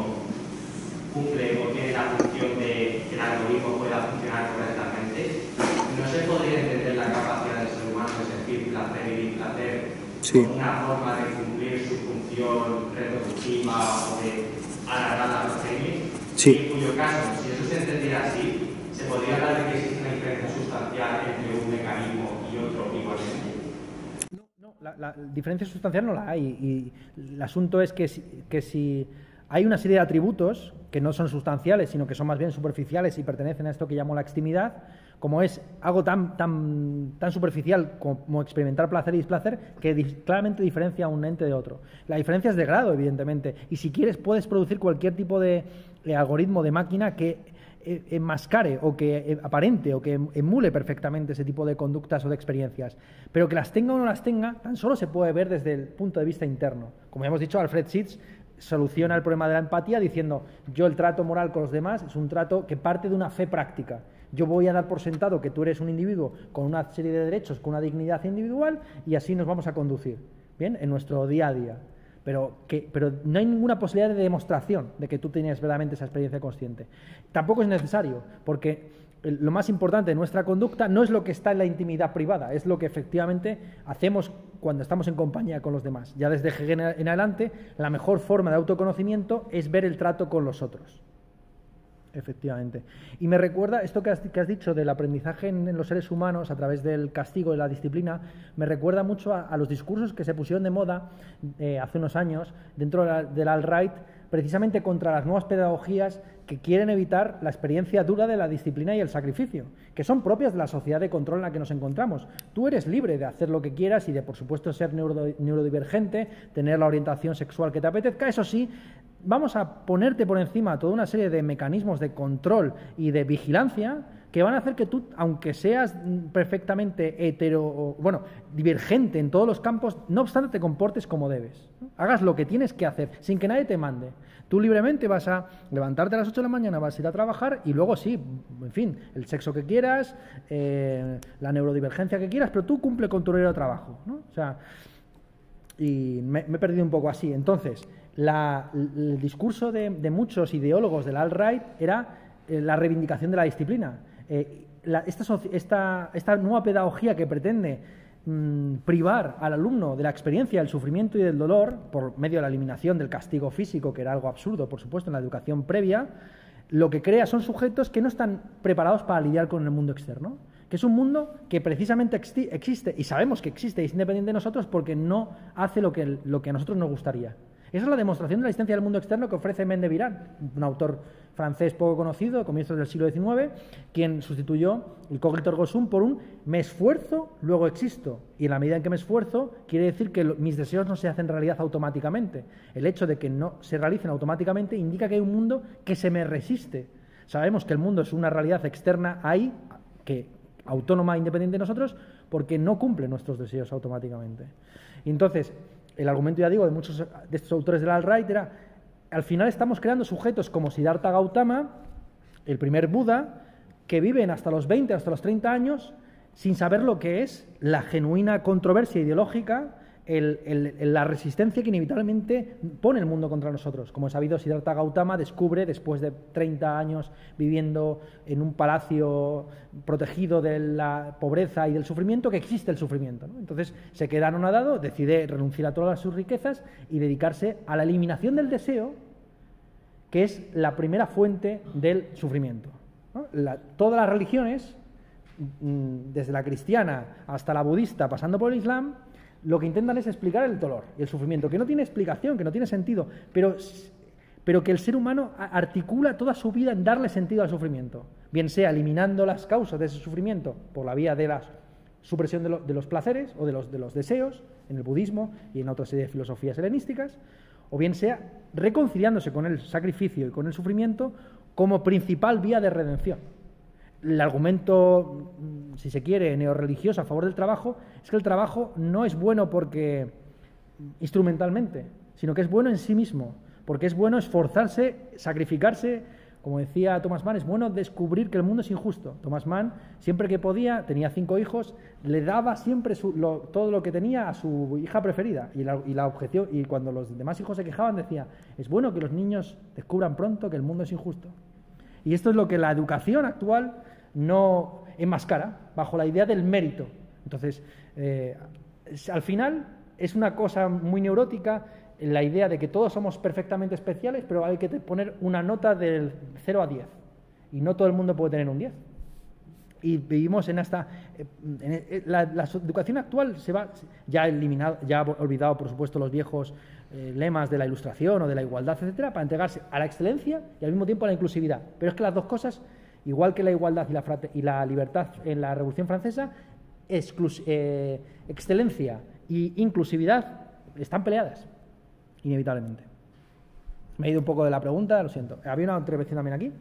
cumple o tiene la función de que el algoritmo pueda funcionar correctamente, ¿no se podría entender la capacidad del ser humano de sentir placer y displacer sí. como una forma de cumplir su función reproductiva o de alargar la progenie? Sí. En cuyo caso, si eso se entendiera así, se podría hablar de que existe una diferencia sustancial entre un mecanismo y otro igualmente. La, la diferencia sustancial no la hay y el asunto es que si, que si hay una serie de atributos que no son sustanciales sino que son más bien superficiales y pertenecen a esto que llamo la extimidad, como es algo tan, tan, tan superficial como experimentar placer y displacer, que di claramente diferencia a un ente de otro. La diferencia es de grado, evidentemente, y si quieres puedes producir cualquier tipo de, de algoritmo de máquina que enmascare o que aparente o que emule perfectamente ese tipo de conductas o de experiencias, pero que las tenga o no las tenga tan solo se puede ver desde el punto de vista interno. Como ya hemos dicho, Alfred Sitz soluciona el problema de la empatía diciendo: yo el trato moral con los demás es un trato que parte de una fe práctica. Yo voy a dar por sentado que tú eres un individuo con una serie de derechos, con una dignidad individual, y así nos vamos a conducir, ¿bien?, en nuestro día a día. Pero, que, pero no hay ninguna posibilidad de demostración de que tú tienes verdaderamente esa experiencia consciente. Tampoco es necesario, porque lo más importante de nuestra conducta no es lo que está en la intimidad privada, es lo que efectivamente hacemos cuando estamos en compañía con los demás. Ya desde Hegel en adelante, la mejor forma de autoconocimiento es ver el trato con los otros. Efectivamente. Y me recuerda esto que has, que has dicho del aprendizaje en, en los seres humanos a través del castigo y la disciplina, me recuerda mucho a, a los discursos que se pusieron de moda eh, hace unos años dentro de la, del alt-right, precisamente contra las nuevas pedagogías que quieren evitar la experiencia dura de la disciplina y el sacrificio, que son propias de la sociedad de control en la que nos encontramos. Tú eres libre de hacer lo que quieras y de, por supuesto, ser neuro, neurodivergente, tener la orientación sexual que te apetezca. Eso sí, vamos a ponerte por encima toda una serie de mecanismos de control y de vigilancia que van a hacer que tú, aunque seas perfectamente hetero, bueno, divergente en todos los campos, no obstante te comportes como debes, ¿no? Hagas lo que tienes que hacer, sin que nadie te mande. Tú libremente vas a levantarte a las ocho de la mañana, vas a ir a trabajar y luego sí, en fin, el sexo que quieras, eh, la neurodivergencia que quieras, pero tú cumple con tu horario de trabajo, ¿no? O sea, y me, me he perdido un poco así. Entonces, la, el discurso de, de muchos ideólogos del alt-right era eh, la reivindicación de la disciplina. Eh, la, esta, esta, esta nueva pedagogía que pretende mmm, privar al alumno de la experiencia del sufrimiento y del dolor por medio de la eliminación del castigo físico, que era algo absurdo, por supuesto, en la educación previa, lo que crea son sujetos que no están preparados para lidiar con el mundo externo, que es un mundo que precisamente existe y sabemos que existe y es independiente de nosotros porque no hace lo que, lo que a nosotros nos gustaría. Esa es la demostración de la existencia del mundo externo que ofrece Mendevirán, un autor francés poco conocido, de comienzos del siglo diecinueve, quien sustituyó el cogito ergo sum por un me esfuerzo, luego existo. Y en la medida en que me esfuerzo, quiere decir que lo, mis deseos no se hacen realidad automáticamente. El hecho de que no se realicen automáticamente indica que hay un mundo que se me resiste. Sabemos que el mundo es una realidad externa ahí, que autónoma e independiente de nosotros, porque no cumple nuestros deseos automáticamente. Y entonces, el argumento, ya digo, de muchos de estos autores del alt-right era, al final estamos creando sujetos como Siddhartha Gautama, el primer Buda, que viven hasta los veinte, hasta los treinta años, sin saber lo que es la genuina controversia ideológica, el, el, el, la resistencia que inevitablemente pone el mundo contra nosotros. Como he sabido, Siddhartha Gautama descubre, después de treinta años viviendo en un palacio protegido de la pobreza y del sufrimiento, que existe el sufrimiento, ¿no? Entonces se queda anonadado, decide renunciar a todas sus riquezas y dedicarse a la eliminación del deseo, que es la primera fuente del sufrimiento, ¿no? La, todas las religiones, desde la cristiana hasta la budista, pasando por el islam, lo que intentan es explicar el dolor y el sufrimiento, que no tiene explicación, que no tiene sentido, pero, pero que el ser humano articula toda su vida en darle sentido al sufrimiento, bien sea eliminando las causas de ese sufrimiento por la vía de la supresión de, lo, de los placeres o de los, de los deseos, en el budismo y en otra serie de filosofías helenísticas, o bien sea reconciliándose con el sacrificio y con el sufrimiento como principal vía de redención. El argumento, si se quiere, neorreligioso a favor del trabajo es que el trabajo no es bueno porque instrumentalmente, sino que es bueno en sí mismo, porque es bueno esforzarse, sacrificarse. Como decía Thomas Mann, es bueno descubrir que el mundo es injusto. Thomas Mann, siempre que podía, tenía cinco hijos, le daba siempre su, lo, todo lo que tenía a su hija preferida. Y la, y la objeción, y cuando los demás hijos se quejaban, decía, es bueno que los niños descubran pronto que el mundo es injusto. Y esto es lo que la educación actual no enmascara, bajo la idea del mérito. Entonces, eh, al final es una cosa muy neurótica la idea de que todos somos perfectamente especiales, pero hay que poner una nota del cero a diez. Y no todo el mundo puede tener un diez. Y vivimos en esta... En la, la educación actual se va... Ya ha eliminado, ya ha olvidado, por supuesto, los viejos eh, lemas de la ilustración o de la igualdad, etcétera, para entregarse a la excelencia y al mismo tiempo a la inclusividad. Pero es que las dos cosas, igual que la igualdad y la, frate, y la libertad en la Revolución Francesa, exclus, eh, excelencia y inclusividad están peleadas, inevitablemente. Me he ido un poco de la pregunta, lo siento. ¿Había una intervención también aquí?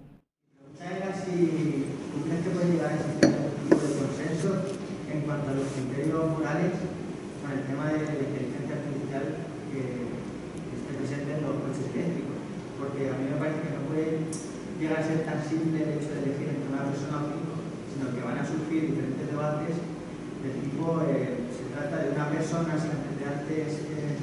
Era si tú crees que puede llegar a existir algún tipo de consenso en cuanto a los criterios morales con el tema de la inteligencia artificial que, que esté presente en los coches eléctricos, porque a mí me parece que no puede llegar a ser tan simple el hecho de elegir entre una persona o cinco, sino que van a surgir diferentes debates del tipo, eh, se trata de una persona sin antecedentes eh,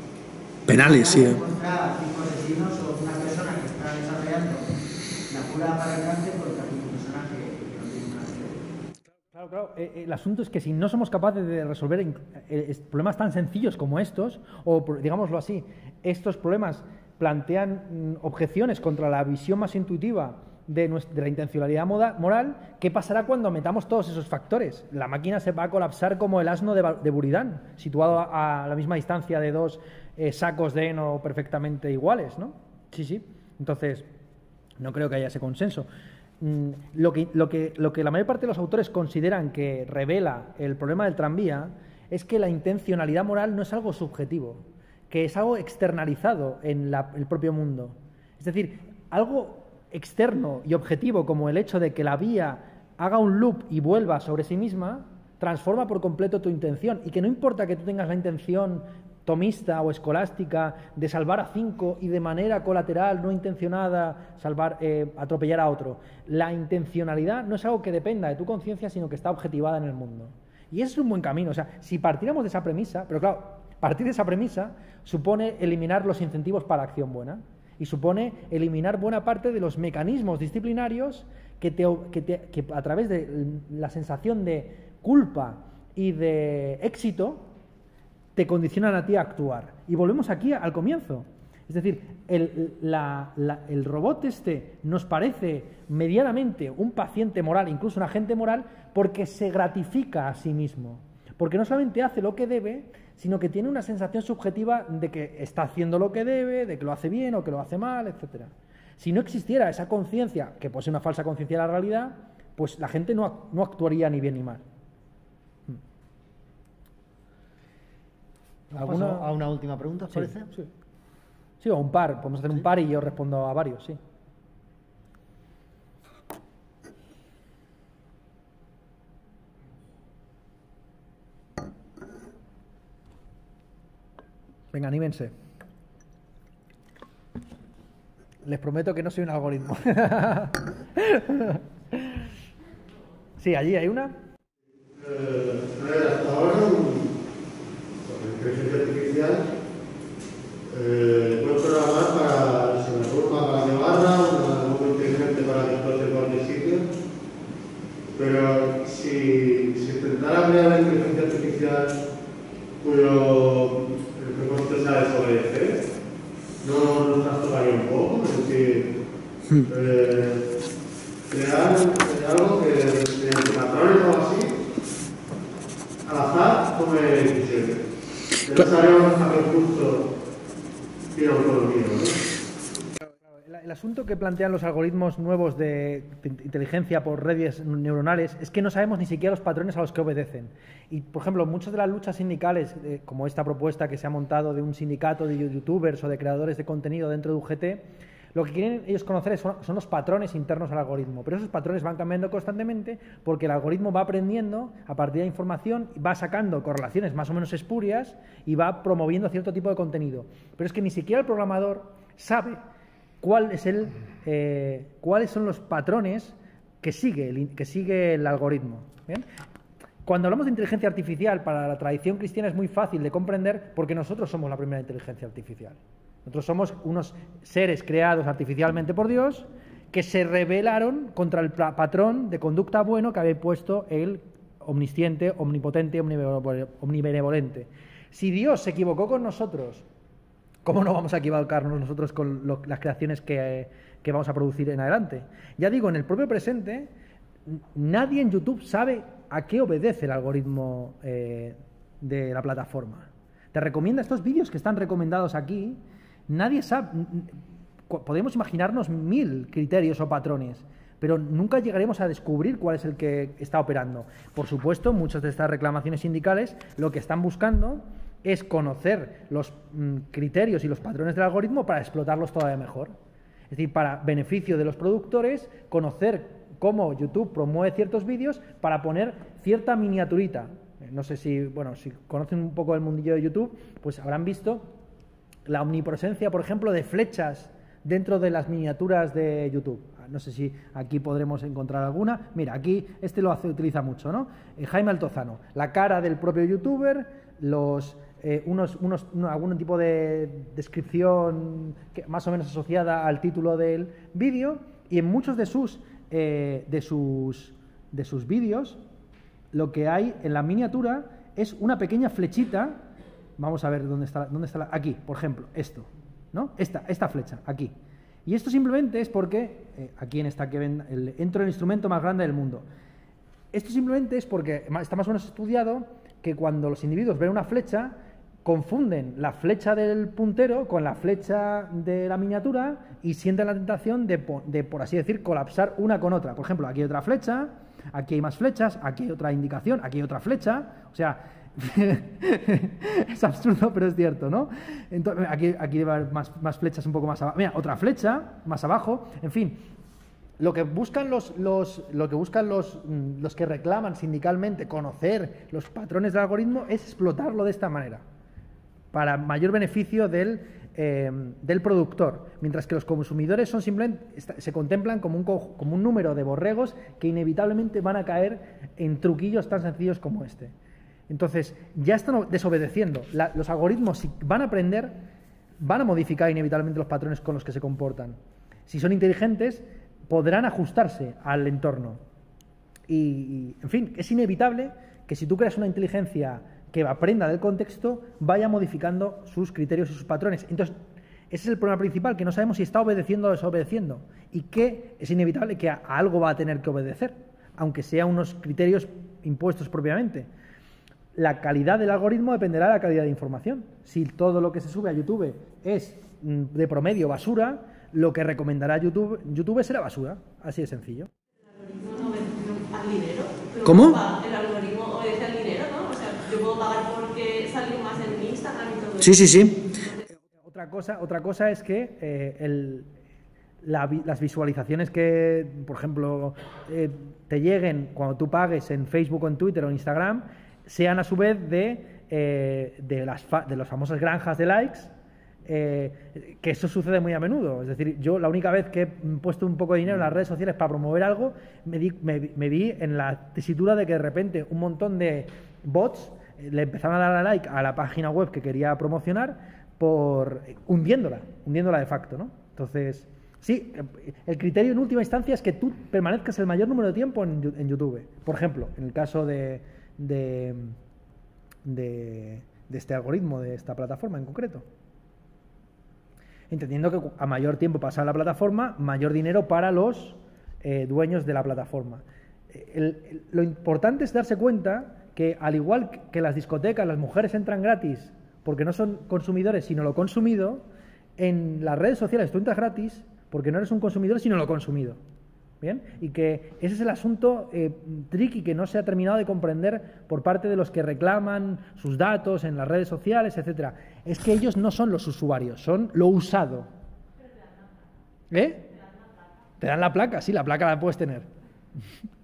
penales, sí. Contra cinco asesinos o una persona que está desarrollando la cura para el cáncer contra un personaje que no tiene nada que ver. Claro, claro. Eh, el asunto es que si no somos capaces de resolver eh, problemas tan sencillos como estos, o digámoslo así, estos problemas plantean mm, objeciones contra la visión más intuitiva de, nuestra, de la intencionalidad moda, moral, ¿qué pasará cuando metamos todos esos factores? La máquina se va a colapsar como el asno de, de Buridán, situado a, a la misma distancia de dos eh, sacos de heno perfectamente iguales, ¿no? Sí, sí. Entonces, no creo que haya ese consenso. Mm, lo, que, lo, que, lo que la mayor parte de los autores consideran que revela el problema del tranvía es que la intencionalidad moral no es algo subjetivo, que es algo externalizado en la, el propio mundo. Es decir, algo externo y objetivo como el hecho de que la vía haga un loop y vuelva sobre sí misma, transforma por completo tu intención, y que no importa que tú tengas la intención tomista o escolástica de salvar a cinco y de manera colateral, no intencionada, salvar, eh, atropellar a otro. La intencionalidad no es algo que dependa de tu conciencia, sino que está objetivada en el mundo. Y ese es un buen camino. O sea, si partiéramos de esa premisa, pero claro, partir de esa premisa supone eliminar los incentivos para acción buena y supone eliminar buena parte de los mecanismos disciplinarios que, te, que, te, que a través de la sensación de culpa y de éxito te condicionan a ti a actuar. Y volvemos aquí al comienzo. Es decir, el, la, la, el robot este nos parece medianamente un paciente moral, incluso un agente moral, porque se gratifica a sí mismo. Porque no solamente hace lo que debe, sino que tiene una sensación subjetiva de que está haciendo lo que debe, de que lo hace bien o que lo hace mal, etcétera. Si no existiera esa conciencia, que posee una falsa conciencia de la realidad, pues la gente no, no actuaría ni bien ni mal. ¿Alguna? ¿A una última pregunta, os Sí, parece? sí. Sí, o un par. Podemos hacer un par y yo respondo a varios, sí. Venga, anímense. Les prometo que no soy un algoritmo. Sí, allí hay una. Eh, a ver, hasta ahora, con la inteligencia artificial, eh, puedo programar para si me surja para mi barra, una muy inteligente para que explote en cualquier sitio. Pero si, si intentara crear una inteligencia artificial cuyo el concepto sea desobedecer, no nos trastocaría un poco. Es decir, eh, crear, crear algo que de patrones o algo así, al azar, tome decisiones. Que no sabemos hasta qué punto tiene autonomía, ¿no? El asunto que plantean los algoritmos nuevos de inteligencia por redes neuronales es que no sabemos ni siquiera los patrones a los que obedecen. Y, por ejemplo, muchas de las luchas sindicales, eh, como esta propuesta que se ha montado de un sindicato de youtubers o de creadores de contenido dentro de U G T, lo que quieren ellos conocer son, son los patrones internos al algoritmo. Pero esos patrones van cambiando constantemente porque el algoritmo va aprendiendo a partir de información, va sacando correlaciones más o menos espurias y va promoviendo cierto tipo de contenido. Pero es que ni siquiera el programador sabe cuál es el, eh, cuáles son los patrones que sigue el, que sigue el algoritmo. ¿Bien? Cuando hablamos de inteligencia artificial, para la tradición cristiana es muy fácil de comprender porque nosotros somos la primera inteligencia artificial. Nosotros somos unos seres creados artificialmente por Dios que se rebelaron contra el patrón de conducta bueno que había puesto el omnisciente, omnipotente, omnibenevolente. Si Dios se equivocó con nosotros, ¿cómo no vamos a equivocarnos nosotros con lo, las creaciones que, que vamos a producir en adelante? Ya digo, en el propio presente, nadie en YouTube sabe a qué obedece el algoritmo eh, de la plataforma. Te recomienda estos vídeos que están recomendados aquí. Nadie sabe. Podemos imaginarnos mil criterios o patrones, pero nunca llegaremos a descubrir cuál es el que está operando. Por supuesto, muchas de estas reclamaciones sindicales lo que están buscando es conocer los mm, criterios y los patrones del algoritmo para explotarlos todavía mejor. Es decir, para beneficio de los productores, conocer cómo YouTube promueve ciertos vídeos para poner cierta miniaturita. No sé si, bueno, si conocen un poco el mundillo de YouTube, pues habrán visto la omnipresencia, por ejemplo, de flechas dentro de las miniaturas de YouTube. No sé si aquí podremos encontrar alguna. Mira, aquí este lo hace, utiliza mucho, ¿no? Eh, Jaime Altozano, la cara del propio youtuber, los eh, unos, unos, no, algún tipo de descripción que, más o menos asociada al título del vídeo, y en muchos de sus eh, de sus de sus vídeos lo que hay en la miniatura es una pequeña flechita. Vamos a ver dónde está, dónde está la, aquí, por ejemplo, esto, ¿no? Esta, esta flecha, aquí. Y esto simplemente es porque, eh, aquí en esta que ven, el, entro en el instrumento más grande del mundo. Esto simplemente es porque está más o menos estudiado que cuando los individuos ven una flecha, confunden la flecha del puntero con la flecha de la miniatura y sienten la tentación de, de, por así decir, colapsar una con otra. Por ejemplo, aquí hay otra flecha, aquí hay más flechas, aquí hay otra indicación, aquí hay otra flecha, o sea... es absurdo, pero es cierto, ¿no? Entonces, aquí, aquí debe haber más, más flechas un poco más abajo. Mira, otra flecha más abajo. En fin, lo que buscan los, los, lo que buscan los, los que reclaman sindicalmente conocer los patrones del algoritmo es explotarlo de esta manera, para mayor beneficio del, eh, del productor, mientras que los consumidores son simplemente, se contemplan como un, como un número de borregos que inevitablemente van a caer en truquillos tan sencillos como este. Entonces, ya están desobedeciendo. La, los algoritmos, si van a aprender, van a modificar inevitablemente los patrones con los que se comportan. Si son inteligentes, podrán ajustarse al entorno. Y, y, en fin, es inevitable que si tú creas una inteligencia que aprenda del contexto, vaya modificando sus criterios y sus patrones. Entonces, ese es el problema principal, que no sabemos si está obedeciendo o desobedeciendo. Y que es inevitable que a, a algo va a tener que obedecer, aunque sea unos criterios impuestos propiamente. la calidad del algoritmo dependerá de la calidad de información. Si todo lo que se sube a YouTube es de promedio basura, lo que recomendará YouTube, YouTube será basura. Así de sencillo. ¿El algoritmo no obedece al dinero? ¿Cómo? El algoritmo obedece al dinero, ¿no? O sea, yo puedo pagar porque salir más en Instagram y todo eso. Sí, sí, sí. Otra cosa, otra cosa es que eh, el, la, las visualizaciones que, por ejemplo, eh, te lleguen cuando tú pagues en Facebook o en Twitter o en Instagram, sean a su vez de, eh, de, las, fa de las famosas granjas de likes, eh, que eso sucede muy a menudo. Es decir, yo la única vez que he puesto un poco de dinero en las redes sociales para promover algo, me, di, me, me vi en la tesitura de que de repente un montón de bots eh, le empezaron a dar a like a la página web que quería promocionar por eh, hundiéndola, hundiéndola de facto, ¿no? Entonces, sí, el criterio en última instancia es que tú permanezcas el mayor número de tiempo en, en YouTube. Por ejemplo, en el caso de De, de, de este algoritmo, de esta plataforma en concreto. Entendiendo que a mayor tiempo pasado en la plataforma, mayor dinero para los eh, dueños de la plataforma. El, el, lo importante es darse cuenta que, al igual que las discotecas, las mujeres entran gratis porque no son consumidores, sino lo consumido, en las redes sociales tú entras gratis porque no eres un consumidor, sino lo consumido. ¿Bien? Y que ese es el asunto eh, tricky que no se ha terminado de comprender por parte de los que reclaman sus datos en las redes sociales, etcétera. Es que ellos no son los usuarios, son lo usado. ¿Eh? Te dan la placa, sí, la placa la puedes tener.